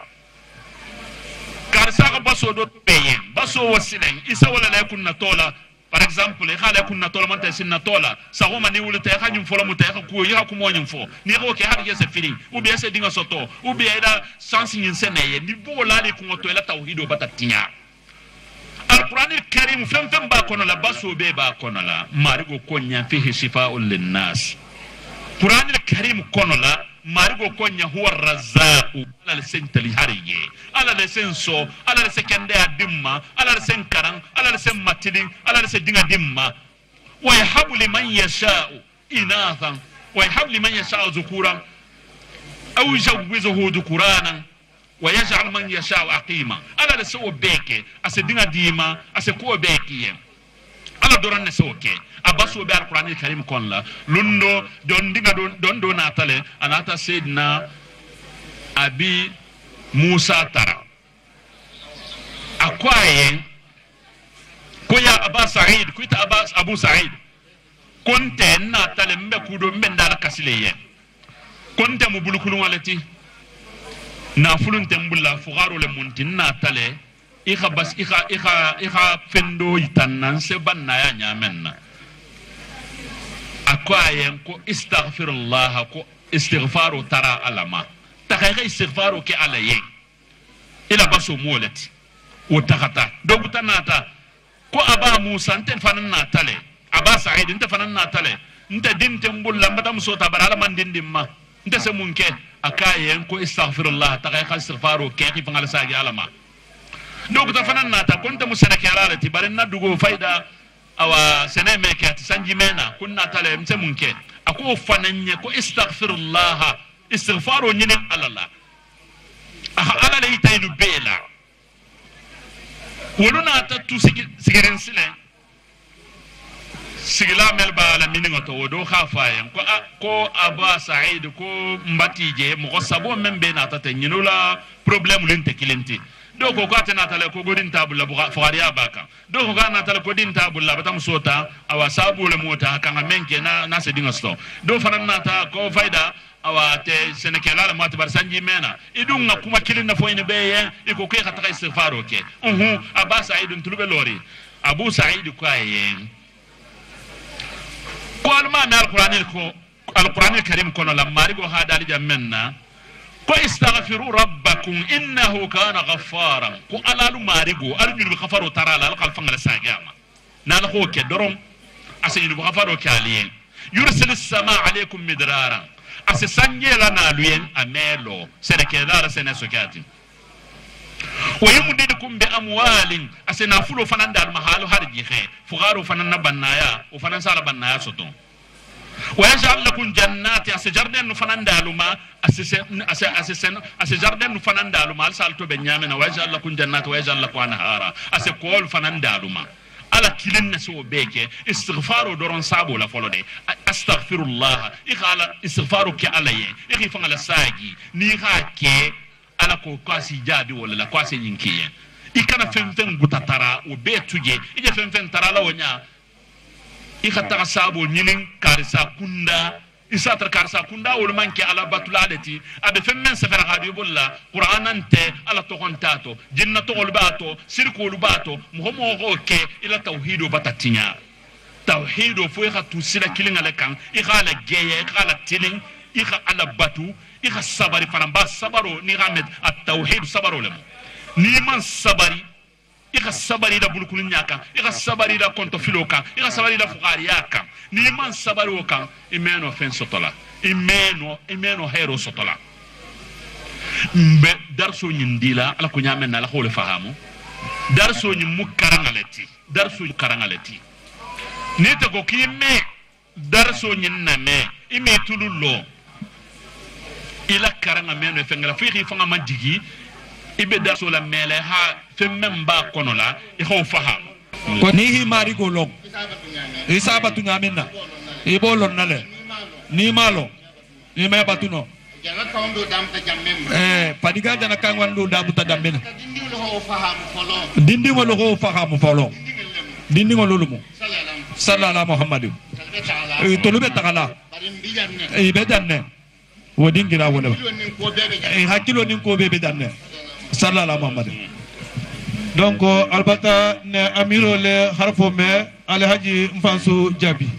karisa ka baso do peyen baso wasilen isa wala la kunna tola par exemple khala kunna tola man sinna tola sa goma ni wulite ka nyum folo muta ka ko ya ko mo nyum fo ni ko ke har yese fili ou bien se dinga soto ou bien ida sans nyin seneye ni bo la ni ko to ela tawhido batatia القرآن الكريم فم فم باكونا لا باسو بي باكونا لا مارغو كونيا فيه شفاء للناس القرآن الكريم كونا لا مارغو كونيا هو الرزاق على لسان تليهاري على لسان سو على لسان كندا ديما على لسان كران على لسان ماتلين على لسان دينا ديما ويحب لمن يشاء إناثا ويحب لمن يشاء ذكورا أو يجوزه ذكرانا ويجعل من يشاء عقيما على لسو بيكي أسدنا ديما أسكو بيكي على دوران نسوكي أباسو بي القرآن الكريم كون لا لندو دون دينا دون دون ناتالي أناتا سيدنا أبي موسى ترى أكواي كويا أبا سعيد كويت أبا أبو سعيد كنت ناتالي مبكودو من دارك كسليين كنت مبلوكولو والتي na fulun tembulla fugaro le muntinna tale ikha bas ikha ikha ikha fendo itannan se banna ya nyamenna akwayen ko istaghfirullah ko istighfaru tara alama takayga istighfaru ke alaye ila baso molati o takata dogu tanata ko aba musa nten fananna tale aba sa'id nten fananna tale nte din tembulla madam so tabara man dindimma nte se munke akayen ko istaghfirullah ta kay istighfaru ke ki fangal saagi alama dogu ta fanan nata konta musana ke alalati barin na dugo faida awa seneme ke ati sanji mena kunna tale mse munke ako fananye ko istaghfirullah istighfaru nyine alala aha alala itaynu bela woluna ta tu sigiren sile sigila mel bala miningo to do khafayen ko ko aba sa'id ko mbatije mo sabo membe na tata nyinula problem lente kilenti do ko ko tana tale ko godin tabulla fariya baka do ko kana tale ko din tabulla batam sota awa sabu le mota kan menke na na se dinga sto do fanan nata ko faida awa te senekela la mata bar sanji mena idunga kuma kilina fo ine beye iko ko khata istighfaro ke uhu aba sa'id tulube lori abu sa'id ko ayen ko alma mi alquran ko alquran alkarim kono lamma rigo hada li jammenna ko istaghfiru rabbakum innahu kana ghaffara ko alalu marigo almi ghafaru tarala alqal fangala sagama nala ko ke dorom asini ghafaru ke aliyen yursil as-samaa alaykum midrara asisanye la naluyen amelo seneke la sene sokati ويمددكم بأموال أسنا فلو فنان دار محالو هرجي خي فغارو فنان بنايا وفنان سال بنايا سطو ويجعل لكم جنات أسجردن فنان دالما أسسن أسسن أسجردن فنان دالما سالتو بنيامنا ويجعل لكم جنات ويجعل لكم أنهارا أسكول فنان دالما على كلنا سو بيك استغفار دورن سابو لا فلودي أستغفر الله إخالا استغفارك عليه إخي فنال ساجي نيخاكي ala ko kwasi jabi wala la kwasi nyinkiye ikana femfen gutatara o betuje ije femfen tarala wonya ikata sabo nyinin karisa kunda isatar karisa kunda wol manke ala batuladati abe femmen safara hadi bolla qur'anan te ala to kontato jinnatu wol bato sirku wol bato muhomo roke ila tauhido batatinya tauhido fo khatu sila kilinga le kan ikhala geye ikhala tilin ikha ala batu ikha sabari fanamba sabaro ni gamet at-tauhid sabaro lemo ni man sabari ikha sabari da bulkul nyaka ikha sabari da konto filoka ikha sabari da fuqariyaka ni man sabari wokan imeno fen sotola imeno imeno hero sotola mbe darso nyindila ala ko nyamen na la khole fahamu darso nyi mukarangaleti darso karangaleti ni te ko kimme darso nyinna me ime tulullo ila karanga meno fengala fi fanga majigi ibe daso la mele ha femmem ba kono la e ho faham ko ni hi mari go long isaba tu nyamena e bolon nale ni malo ni me batuno jana kawndo dam ta jammem eh padiga jana kangwando dam ta jammena dindi lo ho faham folo dindi lo ho faham folo dindi lo lumu sallallahu muhammadu e to lube takala e be danne ودينغرا ولا اي حكيلو نين كو بيبي دان صلى الله محمد دونك البتا ن اميرو le harfo me alhaji mfansu jabi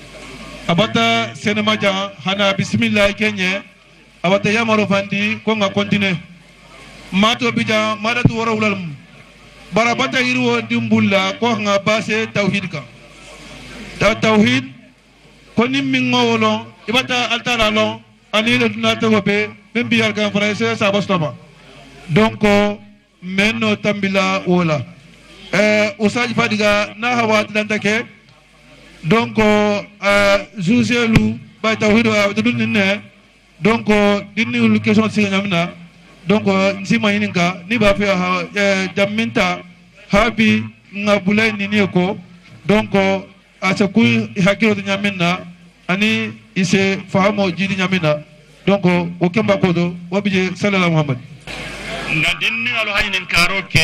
abata senema ja hana bismillah kenye abata yamaro fandi ko nga continue mato bija madatu woro wulal barabata yirwo dimbulla ko nga base tawhid ka ta tawhid ko nimmi ngowolo ibata altara lo ani le na to be ben biar kan français ça bastoma donc menno tambila wala euh usaji fadiga na hawa tantake donc euh jouzelu ba tawhid wa dun ne donc dinni lu question ci ngamna donc nsima yininga ni ba fi jaminta habi ngabulay ni ni ko donc asaku hakiro nyamina ani ise fahamo jidi nyamina donc o kemba kodo wabije sallallahu muhammad na dinni alo haynin karoke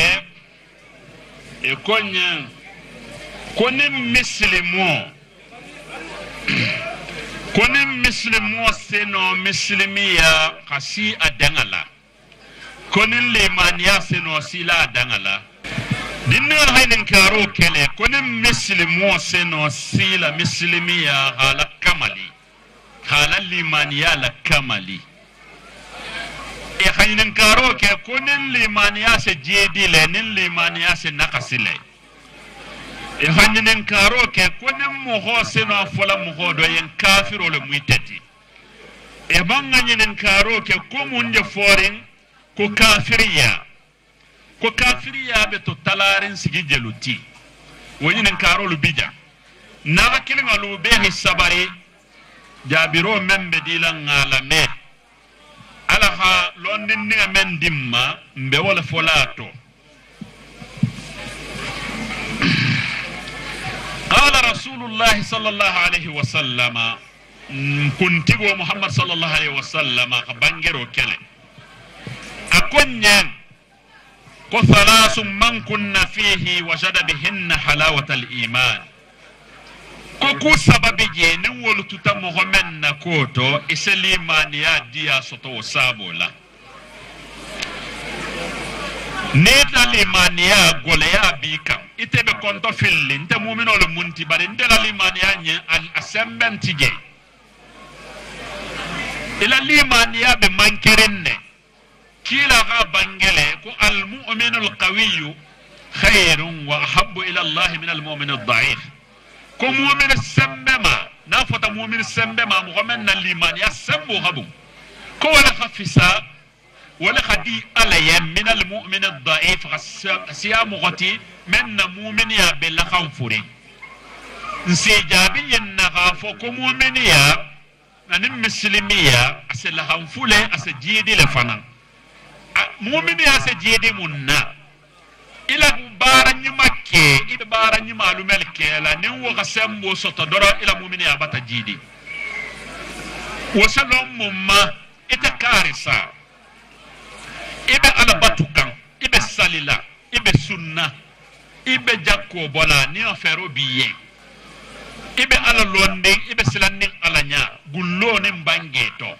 e konya konem muslimo konem muslimo seno muslimiya kasi adangala konen limaniya seno sila adangala dinni alo haynin karoke le konem muslimo seno sila muslimiya hala kamali hala limaniya la kamali e khaynin karo ke konen limaniya se jedi le nin limaniya se nakasile e khaynin karo ke konen mo ho se no fola mo ho do yen kafiro le muitati e banga nyinen karo ke ko munje forin ko kafiriya ko kafiriya be to talarin sigi jeluti wonyinen karo lu bija na kilima lu be hisabari jabiro membe dilan ngalame ala ha londin ni men dimma mbe wala folato قال رسول الله صلى الله عليه وسلم كنتيغو محمد صلى الله عليه وسلم بانجرو كله أكون كو ثلاث من كنا فيه وجد بهن حلاوة الإيمان كوكو سبب جي نولو تتمو من نكوتو إسليمان يا ديا سطو سابولا نيتا ليمانيا غوليا بيكا إتبه كونتو فيلي انت مؤمنو لمنتي باري انت ليمانيا ني الأسمبن تيجي إلا ليمانيا بمانكرين كيلا غابانجلي كو المؤمن القوي خير وأحب إلى الله من المؤمن الضعيف كو مؤمن السمبما نافت مؤمن السمبما مغمنا ليمانيا سمبو غبو كو ولا خفصا ولا خدي علي من المؤمن الضعيف سيام غتي من مؤمن يا بلخم فوري نسيجابي النغافو كمؤمن يا نن مسلمية أسلخم فولي أسجيدي لفنا مؤمن يا سجيدي منا إلى بارني مكة إلى بارني معلومة الكلا نو قسم وسطدرا إلى مؤمن يا بتجيدي وسلام مما إتكارسا ibe ala batukan ibe salila ibe sunna ibe jakko bola ni afero biye ibe ala londe ibe silanning ala nya gullo ni bangeto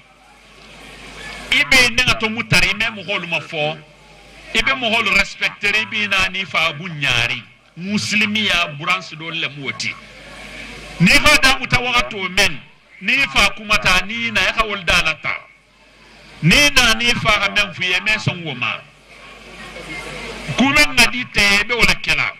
ibe nenga to mutari me mo holu mafo ibe mo holu respectere bi na ni fa bunyari muslimiya buransi do le moti ni fa da mutawagato men ni fa kumata ni na ya kawul dalata nina ni fa men fu yeme son woma kumen ngadi tebe wala kala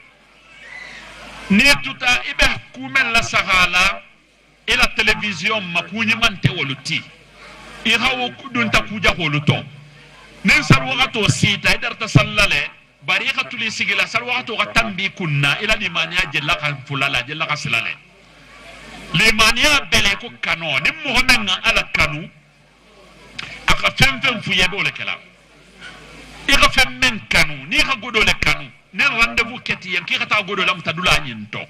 ni tuta ibe kumen la sahala ila television makunyi mante woluti i hawo kudun ta kuja holuto nen sar waqto sita idar ta sallale bariqatu li sigila sar waqto qatambi kunna ila limaniya jella kan fulala jella kasilale limaniya bele ko kano nim muhammed ala kanu aka fem fem fu yebe wala kala ika fem men kanu ni ka godo le kanu ne rendez-vous keti yan ki kata godo lam tadula nyinto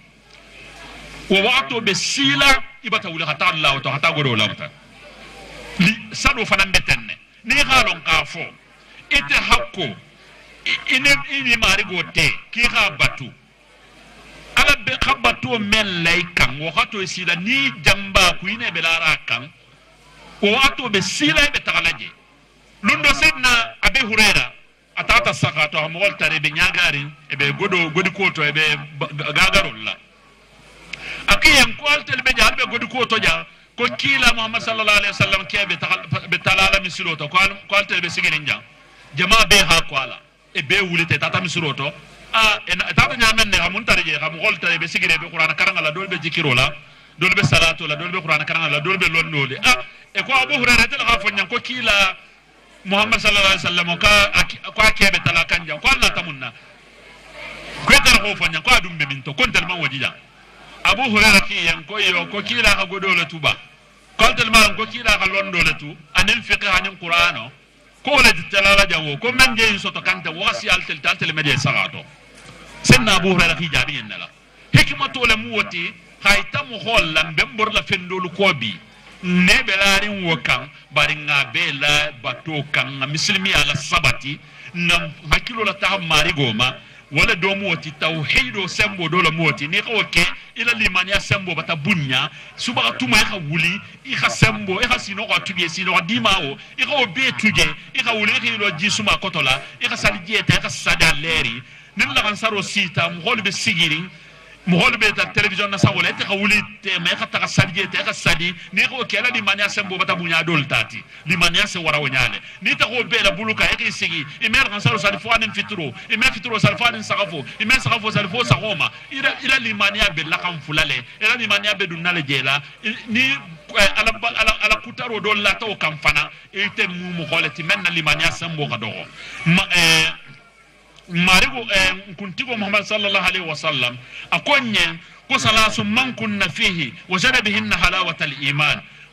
wo wato be sila ibata wala kata Allah to kata godo lam ta li sado fanan betenne ni halon ka fo ite hakko ine ini mari gote ki ka batu ala be khabatu men lay kan wo khato sila ni jamba ku ine belara kan wato be sila be tagalaje lundo sidna abi hurera atata sakato amol tare be nyagari e be godo godi koto e be gagarulla akiyam ko altel be jalbe godi koto ja ko kila muhammad sallallahu alaihi wasallam ke be be talala misiloto ko ko altel be sigini jang jama be ha ko ala e be wulite tata misiloto a tata nyamen ne amun tare je amol tare be sigire be qur'an karangala dol be jikirola dol be salatu la dol be qur'an karangala dol be lonnole a e ko abu hurayra tel khafo nyan ko kila muhammad sallallahu alaihi wasallam ka ko akebe talakan jam ko Allah tamunna ko tar ko fo nyan ko adum be min to kon tel man wajija abu hurayra ki yan ko yo ko kila ka godole tuba ko tel man ko kila ka londole tu anen fiqh anen qur'ano ko wala talala jawo ko men je soto kanta wasi al tel tel media sagato senna abu hurayra ki jabi yenala hikmatu la muwati hayta mu hollan bembor la fendolu ko bi ne belarin wokan bari nga bela bato kan muslimi ala sabati na hakilo la ta mari goma wala do moti tauhido sembo do la moti ni ko ke ila limania sembo bata bunya suba tuma ka wuli i ka sembo i ka sino ko tuge sino dimao i ka obe tuge i ka wuli ki lo jisuma kotola i ka salije ta ka sada leri nin la kan saro sita mo holbe sigirin mohol be ta television na sawole te khawuli te me khata kasadje te khasadi ni ko kela di mania sembo bata bunya dol tati di mania se wara wonyale ni ta ko be la buluka e sigi e mer kan salo sal fani fitro e mer fitro sal fani sagafo e mer sagafo sal fo sagoma ira ira li mania be la kan fulale ira li mania be dunale jela ni ala ala ala kutaro dol la to kan fana e te mu mo holati men na li mania sembo kado ma eh marigo kuntigo muhammad sallallahu alaihi wasallam akonye ko salasu man kunna fihi wajada bihinna halawata al-iman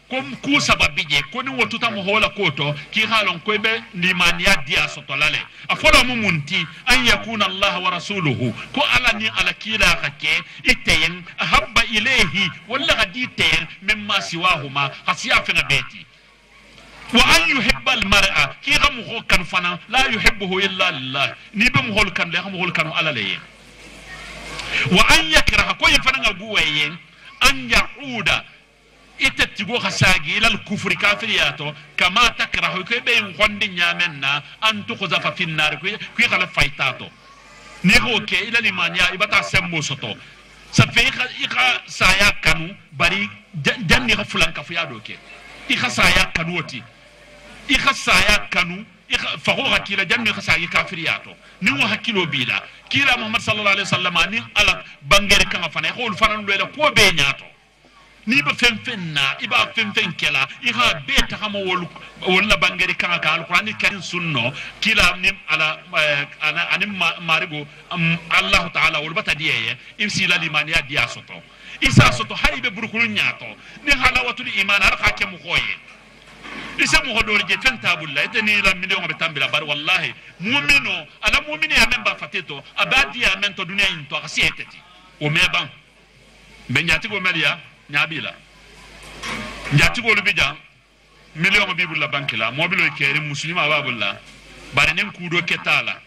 kom ku sababije ko ni wotuta mo hola koto ki halon ko be limaniya dia sotolale afolo mu munti an yakuna Allah wa rasuluhu ko ala ni ala kila kake iteyen habba ilayhi walla hadite mimma siwahuma hasiya fi beti wa an yuhibba al mar'a ki gamu kan fana la yuhibbuhu illa lillah ni be mo hol kan le gamu hol kan ala le wa an yakraha ko yefana ngabuwayen an yauda itatigo khasagi ila al-kufri kafiriyato kama takrahu ke be ngondi nyamenna an tukhuzafa fi an-nar ku khala faitato ni ko ke ila limaniya ibata semmo soto sa fe ikha saya kanu bari janni khafulan ka fiyado ke ikha saya kanu woti ikha saya kanu ikha fago hakila janni khasagi kafiriyato ni wo hakilo bila kila muhammad sallallahu alaihi wasallam ni ala bangere kan fana ko fanan do ko be nyaato ni ba fen fen na iba fen fen kela iha beta kama wol wala bangeri kama ka alqur'ani karim sunno kila nim ala ana anim marigo allah ta'ala wol bata diye imsi la limaniya dia soto isa soto haybe burkulu nyaato ni halawatul iman arqa ke mu khoye isa mu hodor je fen tabulla eteni la million be tambila bar wallahi mu'mino ala mu'mini ya memba fateto abadi ya mento dunia into akasieteti o meban benjati go melia nyabila njati go lubija million bibulla bankila mobilo kere muslima babulla bare nem kudo ketala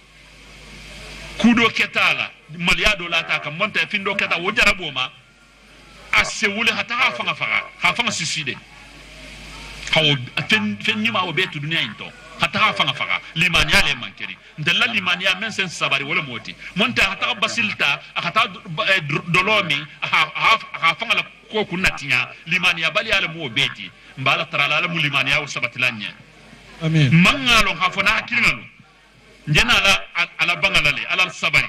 kudo ketala maliado la ta kam monte findo keta wo jaraboma asse wule hata ha fanga faga ha fanga suicide hawo fen fen nyima wo betu dunia into hata ha fanga faga limaniya le mankeri ndalla limaniya men sen sabari wala moti monte hata basilta hata dolomi ha ha fanga la ko kunatinya limaniya bali ala mo beti mbala tarala ala limaniya o sabatilanya amen mangalo hafona kilingalo njena ala ala bangalale ala sabari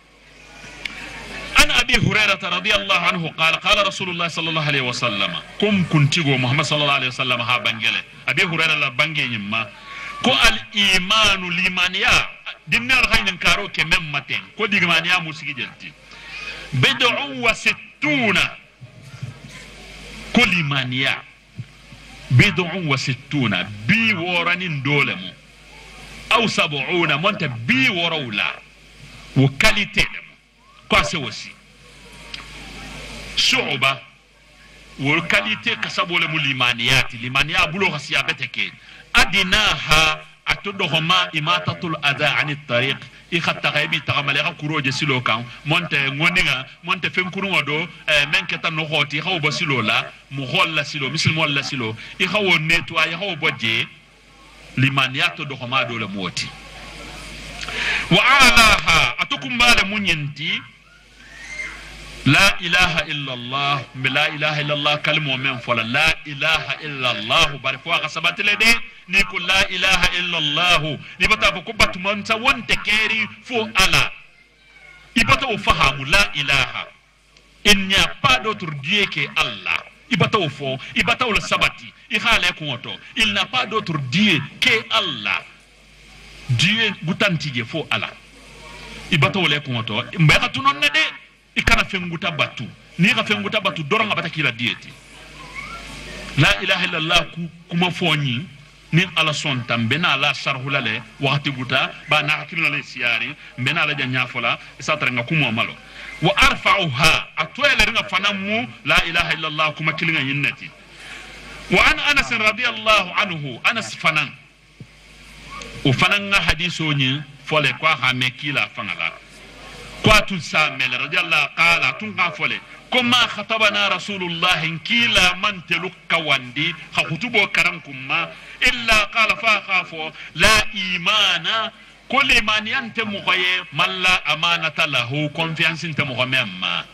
an abi hurairah radhiyallahu anhu qala qala rasulullah sallallahu alaihi wasallam kum kuntigo muhammad sallallahu alaihi wasallam ha bangele abi hurairah la bange nyimma ko al imanu limaniya dinnar haynin karo ke mem maten ko digmaniya musigi jelti bid'u wa sittuna ko limaniya bid'u wa sittuna bi woranin dolemu aw sab'una monta bi worawla wa qualité ko se aussi shu'ba wa qualité kasabole mu limaniyati limaniya bulo khasiya beteke adinaha atudohoma imatatul adha anit tariq ikhatta gaibi tagamale ga kuroje silo kan monte ngoninga monte fenkuru ngodo menketa no hoti hawo basilo la mu holla silo misil mo la silo i hawo nettoyer hawo bodje limaniyato dohoma do le moti wa alaha atukum bale munyenti la ilaha illa allah la ilaha illa allah kalmo men fola la ilaha illa allah bari fo ga sabatile de ni ko la ilaha illa allah ni bata ko batman ta wonte keri fo ala ibata o fahamu la ilaha il n'y a pas d'autre dieu que Allah ibata o fo ibata o sabati i khale ko to il n'a pas d'autre dieu que Allah dieu gutantije fo ala ibata o le ko to mbe ka tunon ne de ikana fenguta batu ni ka fenguta batu doronga batakira dieti la ilaha illa allah kuma foni ni ala son tambena la sarhulale wakati guta ba na hakilna le siyari mbena la janya fola isa taranga kuma malo wa arfa'uha atwele ringa fanamu la ilaha illa allah kuma kilinga yinnati wa an anas radiyallahu anhu anas fanan o fananga hadiso ni fole kwa ha mekila fangala kwa tun samel radiyallahu qala tun ka fole كما خطبنا رسول الله كلا من تلك وندي خطبه كرمكم إلا قال فاخافوا لا إيمان كل من ينتم غير من لا أمانة له confiance انت مغمم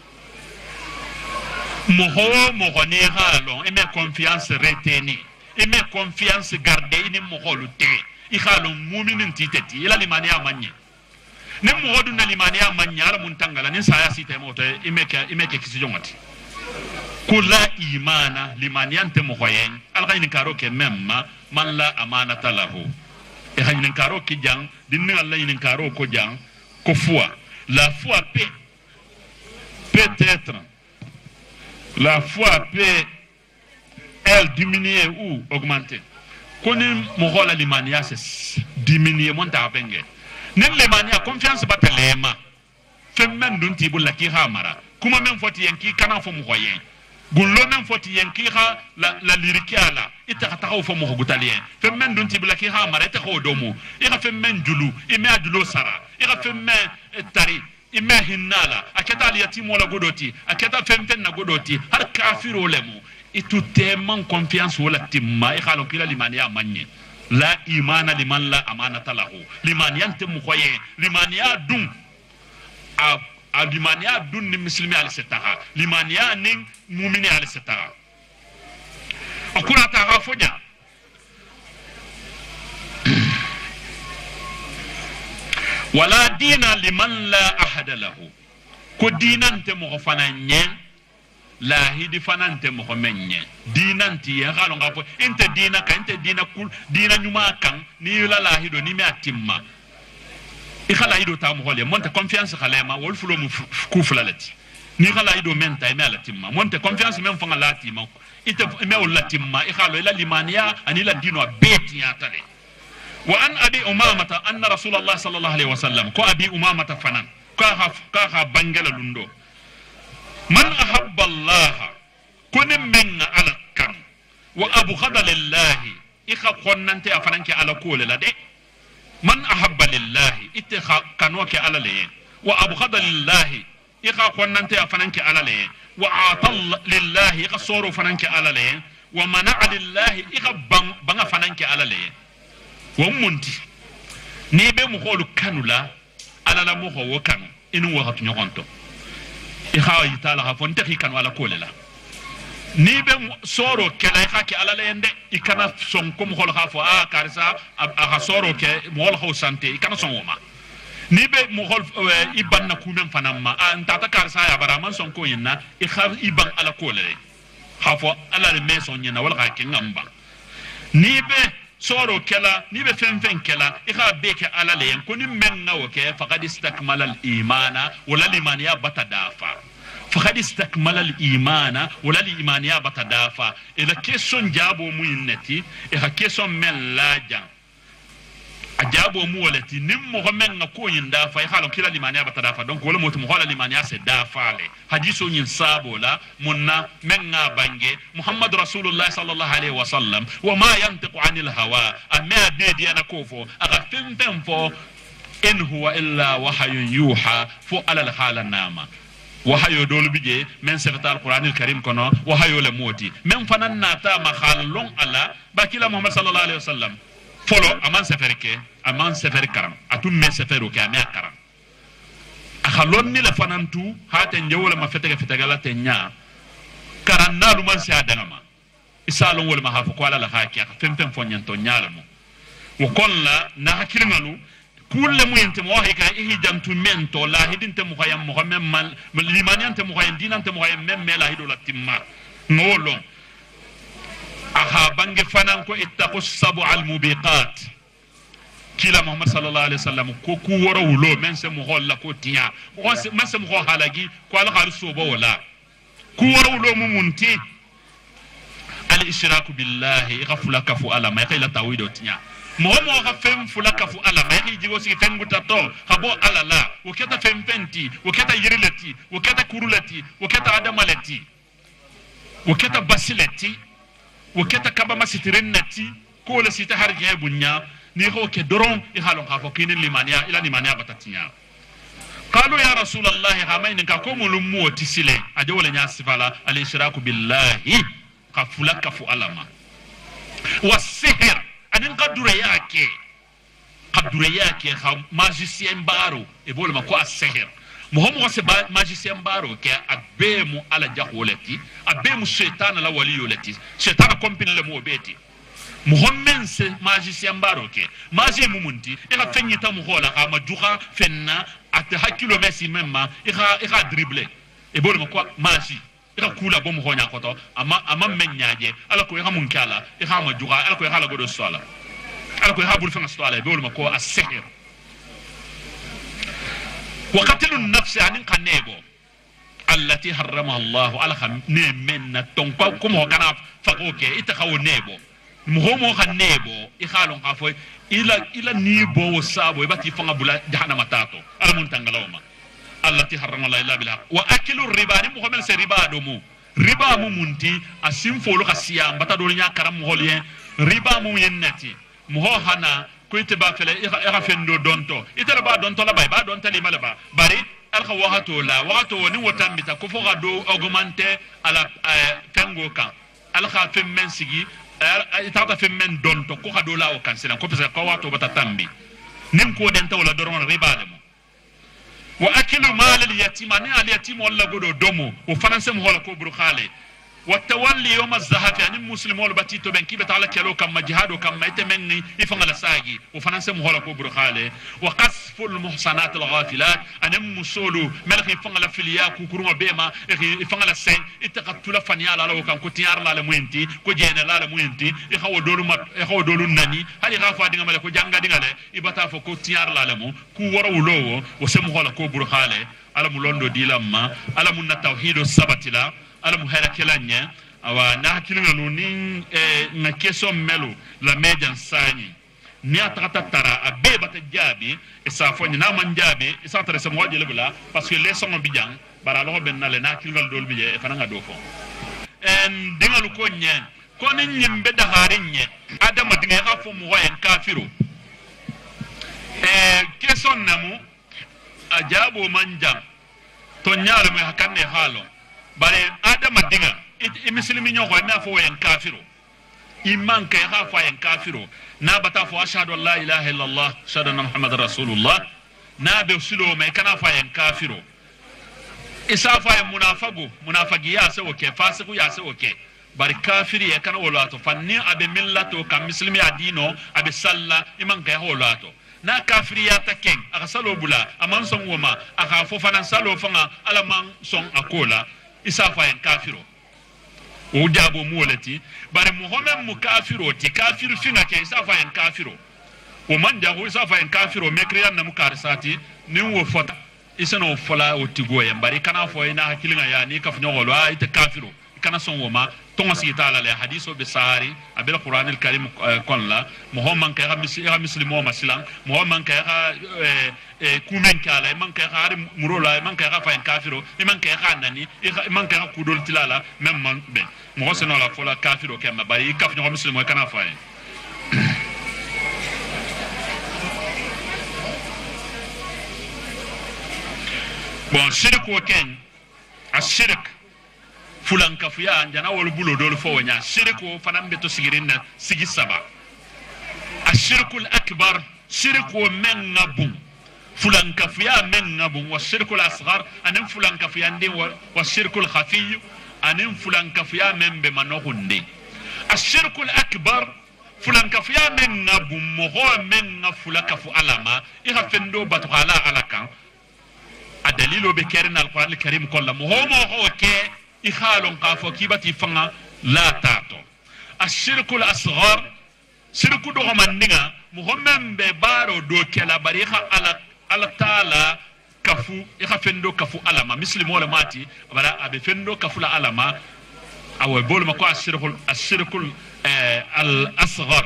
مهو مغني غالون إما confiance reteni إما confiance garder إني مغلوتي إخالون مؤمن تيتي إلى لمن يامني nemu hodu na limaniya manyara muntangala nin saya sita moto imeke imeke kisijongati kula imana limaniya ntemo khoyen alghayni karo ke memma man la amanata lahu e khayni karo ki jang dinni Allah yin karo ko jang ko foi la foi peut peut-être la foi peut elle diminuer ou augmenter koni mohola limania c'est diminuer monta abenge nen limania confiance batelema femmen dun tibulla ki hamara kuma men foti yanki kana fo mo hoyen gullo men foti yanki ha la la lirikiala ita ta ko fo mo gutalien femmen dun tibulla ki hamara ita ko domo ira femmen julu ime ajulo sara ira femmen tari ime hinnala aketa al yatim wala godoti aketa femfen na godoti har kafiro lemu itu teman confiance wala timma e xalo kila limaniya manye la imana liman la amanata lahu limaniya tem khoye limaniya dum a a limaniya dun ni muslimi al sitaha limaniya ni mu'mini al sitaha akura ta gafonya wala dina liman la ahada lahu ko dinan tem ko fananye la hidi fanante mo menye dinanti ya galo ngafo inte dina ka inte dina kul dina nyuma kan ni la la hido ni me atimma e khala hido ta mo hole monte confiance khalema wol fulo mu ku fulalati ni khala hido menta e me ala timma monte confiance men fanga lati ma ite me wol latimma e khalo ila limaniya ani la dino beti ya tale wa an abi umamata anna rasulullah sallallahu alaihi wasallam ko abi umamata fanan ka ha ka ha bangala lundo من أحب الله كن من على كم وأبغض لله إخا قننت أفنانك على كل لدي من أحب لله إتخا كنوك على ليه وأبغض لله إخا قننت أفنانك على ليه وعطل لله إخا صور فنانك على ليه ومنع لله إخا بان فنانك على ليه ومنتي نيبه مخولو كانو لا على لا مخو وكانو إنو وغط نيغانتو ikha yitala ha fonte kan wala kolela ni be soro kala ikha ki ala lende ikana son kom hol khafo a karisa a soro ke mo hol ho sante ikana son woma ni be mo hol ibanna kumen fanamma an tata karisa ya baraman son ko yinna ikha iban ala kolele khafo ala le meson nyina wala ka ngamba ni be soro kala ni be fen fen kala ikha be ke ala le ko ni menna o ke faqad istakmala al imana wala liman ya batadafa faqad istakmala al imana wala al iman ya batadafa ila question jabo mu yinnati e ha question men laja ajabo mu walati nim mo men ko yinda fa khalo kila liman ya batadafa donc wala motu mo khalo liman ya se dafa le hadiso nyin sabola munna men nga bange muhammad rasulullah sallallahu alaihi wasallam wa ma yantiqu anil hawa amma bidi ana kofo aga fem fo in huwa illa wahyun yuha fu ala al khala nama wahayo dolu bije men sefata alquranil karim kono wahayo le moti men fanan nata ma khalon ala bakila muhammad sallallahu alaihi wasallam folo aman seferke aman sefer karam atum me seferu ke amia karam akhalon ni le fanantu haten jawla ma fetega fetega la tenya karanna lu man sa danama isalon wol ma hafu ko ala la hakiya fem fem fonyanto nyalamo wo kolla na hakirngalu kulle mu yente mo wahi ka ihi jantu mento la hidinte mo khayam mo mem mal limanante mo khayam dinante mo khayam mem la hido la timma ngolo aha bangi fanan ko ittaqus sabu al mubiqat kila muhammad sallallahu alaihi wasallam ko ku woro wulo men se mo holla ko tiya ko se men se mo halagi ko ala khal sobo wala ku woro wulo mu munti al ishraku billahi ghaflaka fu ala ma qila tawido tiya mo mo ga fem fulaka fu ala ma yi jigo si fem butato habo ala la o keta fem fenti o keta yirilati o keta kurulati o keta adamalati o keta basilati o keta kaba masitirinati ko le sita harje bunya ni ho ke doron i halon ha fo kinin limania ila limania batatinya qalu ya rasulullah hamain ka ko mulum moti sile ade wala nya sifala al ishraku billahi ka fulaka fu alama wasihr anin qadure yake qadure yake ha magicien baro e bol ma ko as-sihr muhammad wase magicien baro ke abemu ala jahulati abemu shaytan la waliyulati shaytan kompin le mo beti muhammad se magicien baro ke magi mumunti e ka fenyita mu hola ka majuha fenna at hakilo messi memma e ka e ka dribbler e bol ma ko magi ika kula bom honya koto ama ama menyaje ala ko ha mun kala e ha ma juga ala ko ha la godo sala ala ko ha bul fa sala be wol ma ko as-sihr wa qatlu an-nafs anin qanego التي حرمها الله على خم نمنا تنقى كم هو كان فقوكي إتخاو نيبو مهمو خن نيبو إخالون قافوي إلى إلى نيبو وسابو يبتي فنغ بلا جهنم تاتو المنتنغلوما التي حرم الله إلا بالحق وأكل الربا نمو سي ربا دومو ربا مو منتي أسيم فولو خسيام بتا دولنيا كرام مهولين ربا مو ينتي مهو هنا كويت بافله إخا فندو دونتو إتلا با دونتو لا باي با دونتو لما لبا باري ألخا وقتو لا وقتو ني وتامبتا كفو غدو أوغمانتي على فنغو كان ألخا فمن سيجي إتاتا فمن دونتو كو خدو لا وكان سيلان كو بسا كو وقتو بتا تامبي نم كو دنتو ولا دورون ربا لمو وأكل مال اليتيم أنا اليتيم ولا غدو دومو وفرنسا مهولا كو بروخالي والتولي يوم الزهف يعني المسلم ولا بتيتو بن كيبت على كيلو كم جهاد وكم يتمني يفعل ساقي وفرنسا مهولا كو بروخالي وقصف المحصنات الغافلات أنا مسولو ملك يفعل فيليا كوكرو بيما يفعل سين يتقتل فنيا على لو كان كتيار لا لموينتي كجين لا لموينتي يخو دولو مات يخو دولو ناني هل يغافا دينا ملك جانغا دينا له يبتا فكو تيار لا لمو كو ورو لو وسمهولا كو بروخالي على مولوندو ديلما على من التوحيد السبتلا ala mu hera kelanya awa na hakilina no ni na keso melo la mejan sani ni atata tara abe bata jabi isa fonni na man jabi isa tare se mo wajele bula parce que les son bijan bara lo ben na le na kilgal dol biye e fananga do fo en dingalu ko nyen ko ni nyimbe da harinye adama dinga ka fo mo wayen kafiro e keso namu ajabo manjam to nyaalo me hakanne halo bare adama dinga e muslimi nyoko na fo yen kafiro iman kay ha fo yen kafiro na bata fo ashhadu an la ilaha illa allah ashhadu anna muhammadar rasulullah na be silo me kana fo yen kafiro isa fo yen munafagu munafagi ya se oke fasiku ya se oke bare kafiri e kana wolato fanni abe millato kam muslimi adino abe salla iman kay wolato na kafiri ya taken aka salo bula aman son woma aka fo fanan salo fanga ala man son akola isa fa en kafiro o jabo molati bare muhammad mu kafiro ti kafir finga ke isa fa en kafiro o man jago isa fa en kafiro me kriyan na mu karsati ni wo fota isa no fola o tigoye bare kana fo ina hakilinga ya ni kaf nyogolo a ite kafiro kana son woma tonga si taala le hadiso be sari abil qur'an al karim kon la muhammad ka ga muslimo masilan muhammad ka ga e kumen kala man ka ga murola man ka ga fa en kafiro man ka ga nani man ka ga kudol tilala même man be mo seno la fola kafiro ke ma bari kaf nyo muslimo kana fa bon shirk ko ken ashirk fulan kafuya njana wol bulo dol fo wanya shirku fanan beto sigirinna sigi saba ashirkul akbar shirku men ngabum fulan kafuya men ngabum wa shirkul asghar anan fulan kafuya ndi wa shirkul khafi anan fulan kafuya men be manohunde ashirkul akbar fulan kafuya men ngabum mo men ngafula kafu alama iha fendo batu ala alakan adalilo be kerna alquran alkarim kullu mo ho ke إخالون قافو كيبتي فنا لا تاتو الشرك الأصغر شرك دو منيغا مهمم ببارو دو كلا بريخا على على تالا كفو إخا فندو كفو ألما مثل مولا ماتي برا أبي فندو كفو ألما أو بول مكو الشرك الشرك الأصغر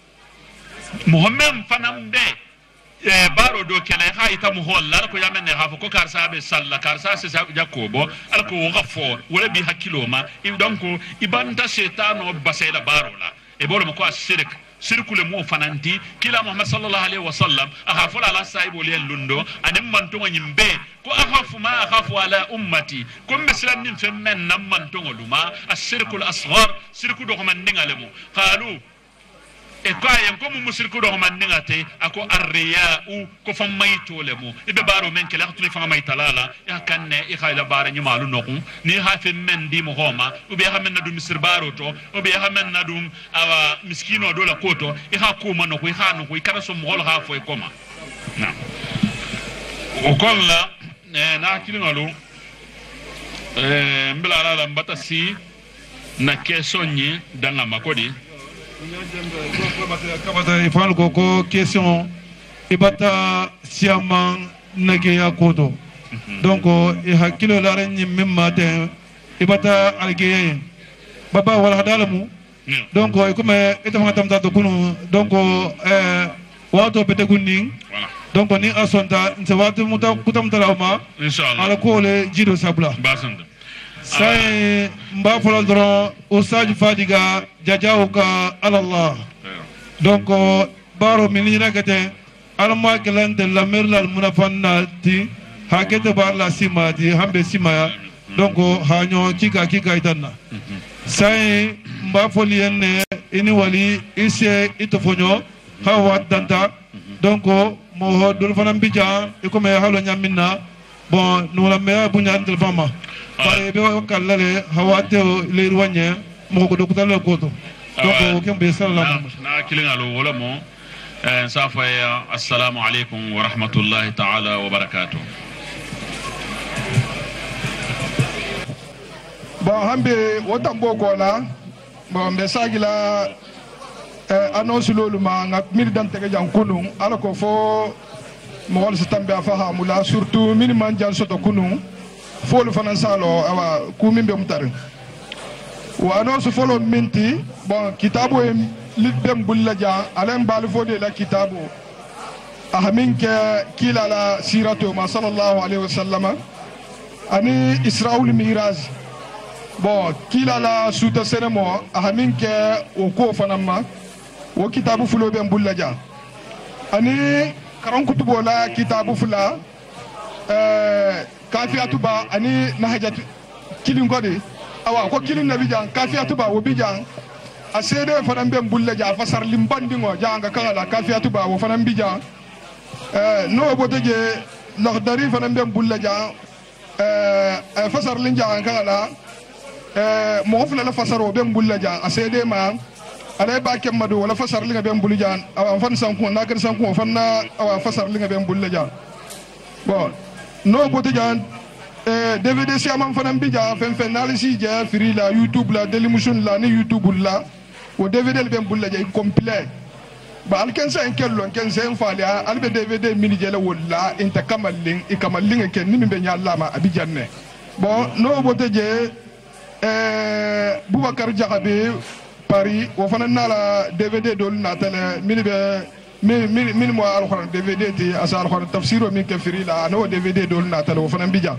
مهمم فنم بي baro do kele ha ita mu holla ko yamene ha ko karsa be salla karsa se jakobo alko wafo wala bi hakilo ma donc ibanta shaytano basayla baro la e bolo ko ashirk shirku le mo fananti kila muhammad sallallahu alaihi wasallam aha fula la saibo le lundo anim man to nyimbe ko akhafu ma akhafu ala ummati kum mislan nim femmen nam man to luma ashirku al asghar shirku do man ngale mo qalu e ko ayen ko mu musriku do man ngate ako arriya'u ko fam mayto lemu ibe baro men kala tuli fam maytalala ya kanne e khayla bara ni malu nokku ni ha fe men di mo homa ubi ha men nadu misir baro to ubi ha men nadu awa miskino do la koto e ha ko man ko ha no ko kana so mo hol ha fo e koma na o kolla na kilingalo eh mbala la mbata si na kesonyi danga makodi kabata ifal ko ko question ibata siaman nage ya kodo donc e hakkilo la ren mimma te ibata algeye baba wala hadalamu donc e comme ita ma tamta to kunu donc euh wato bete gunni voilà donc ni asonta nse wato muta kutam talama inshallah ala ko le jido sabla basanda sai mba folol dron ustaj fadiga jajauka ala allah donc baro min nagate alma gelante la merla munafannati hakete bar la simati hambe simaya donc hanyo kika kika itanna sai mba foli enne ini wali ise itofonyo hawa danta donc mo dul fanam bija iko me halo nyaminna bon nula me bunya ndel fama pare be kallale hawate le ruwanye mo ko dokutale ko to donc kembe sallallahu na kilinga lo wala mo safa ya assalamu alaikum wa rahmatullahi ta'ala wa barakatuh bon hambe wotam boko la bon be sagila eh annonce lolu ma ngak mir dan tege jang kunun ala ko fo mo wol sitambe afaha mula surtout min man jal soto kunun fo lu fanan salo awa ku min be mutar wa annonce folo minti bon kitabo en lidbem bullaja alen bal fo de la kitabo ahamin ke kila la siratu ma sallallahu alaihi wasallam ani israul miraj bon kila la suta seremo ahamin ke o ko fanama wo kitabu fulo be bullaja ani karan kutubo la kitabu fula euh kafiyatu ba ani nahajatu kilin godi awa ko kilin nabi jan kafiyatu ba wo bijan asede fanan be bullaja fasar limbandingo janga kala kafiyatu ba wo fanan bijan euh no boteje lakhdari fanan be bullaja euh fasar linja kala euh mo fula la fasaro be bullaja asede ma ala ba kemado wala fasar linga be mbulujan awa fan sanku na kan sanku fan na awa fasar linga be mbulujan bon no bote jan eh D V D si amam fanam bija fen fen analysis ja free la YouTube la Dailymotion la ni YouTube la o D V D be mbulujan complet ba al ken sa en kello ken sen fali al be D V D mini jela wala inta kamalling e kamalling ken ni be nyalla ma abijanne bon no bote je eh Boubacar Diakhabe Paris wo fana nala D V D dol na tele min be min min mo alquran D V D ti asal alquran tafsiro min kafiri la no D V D dol na tele wo fana bija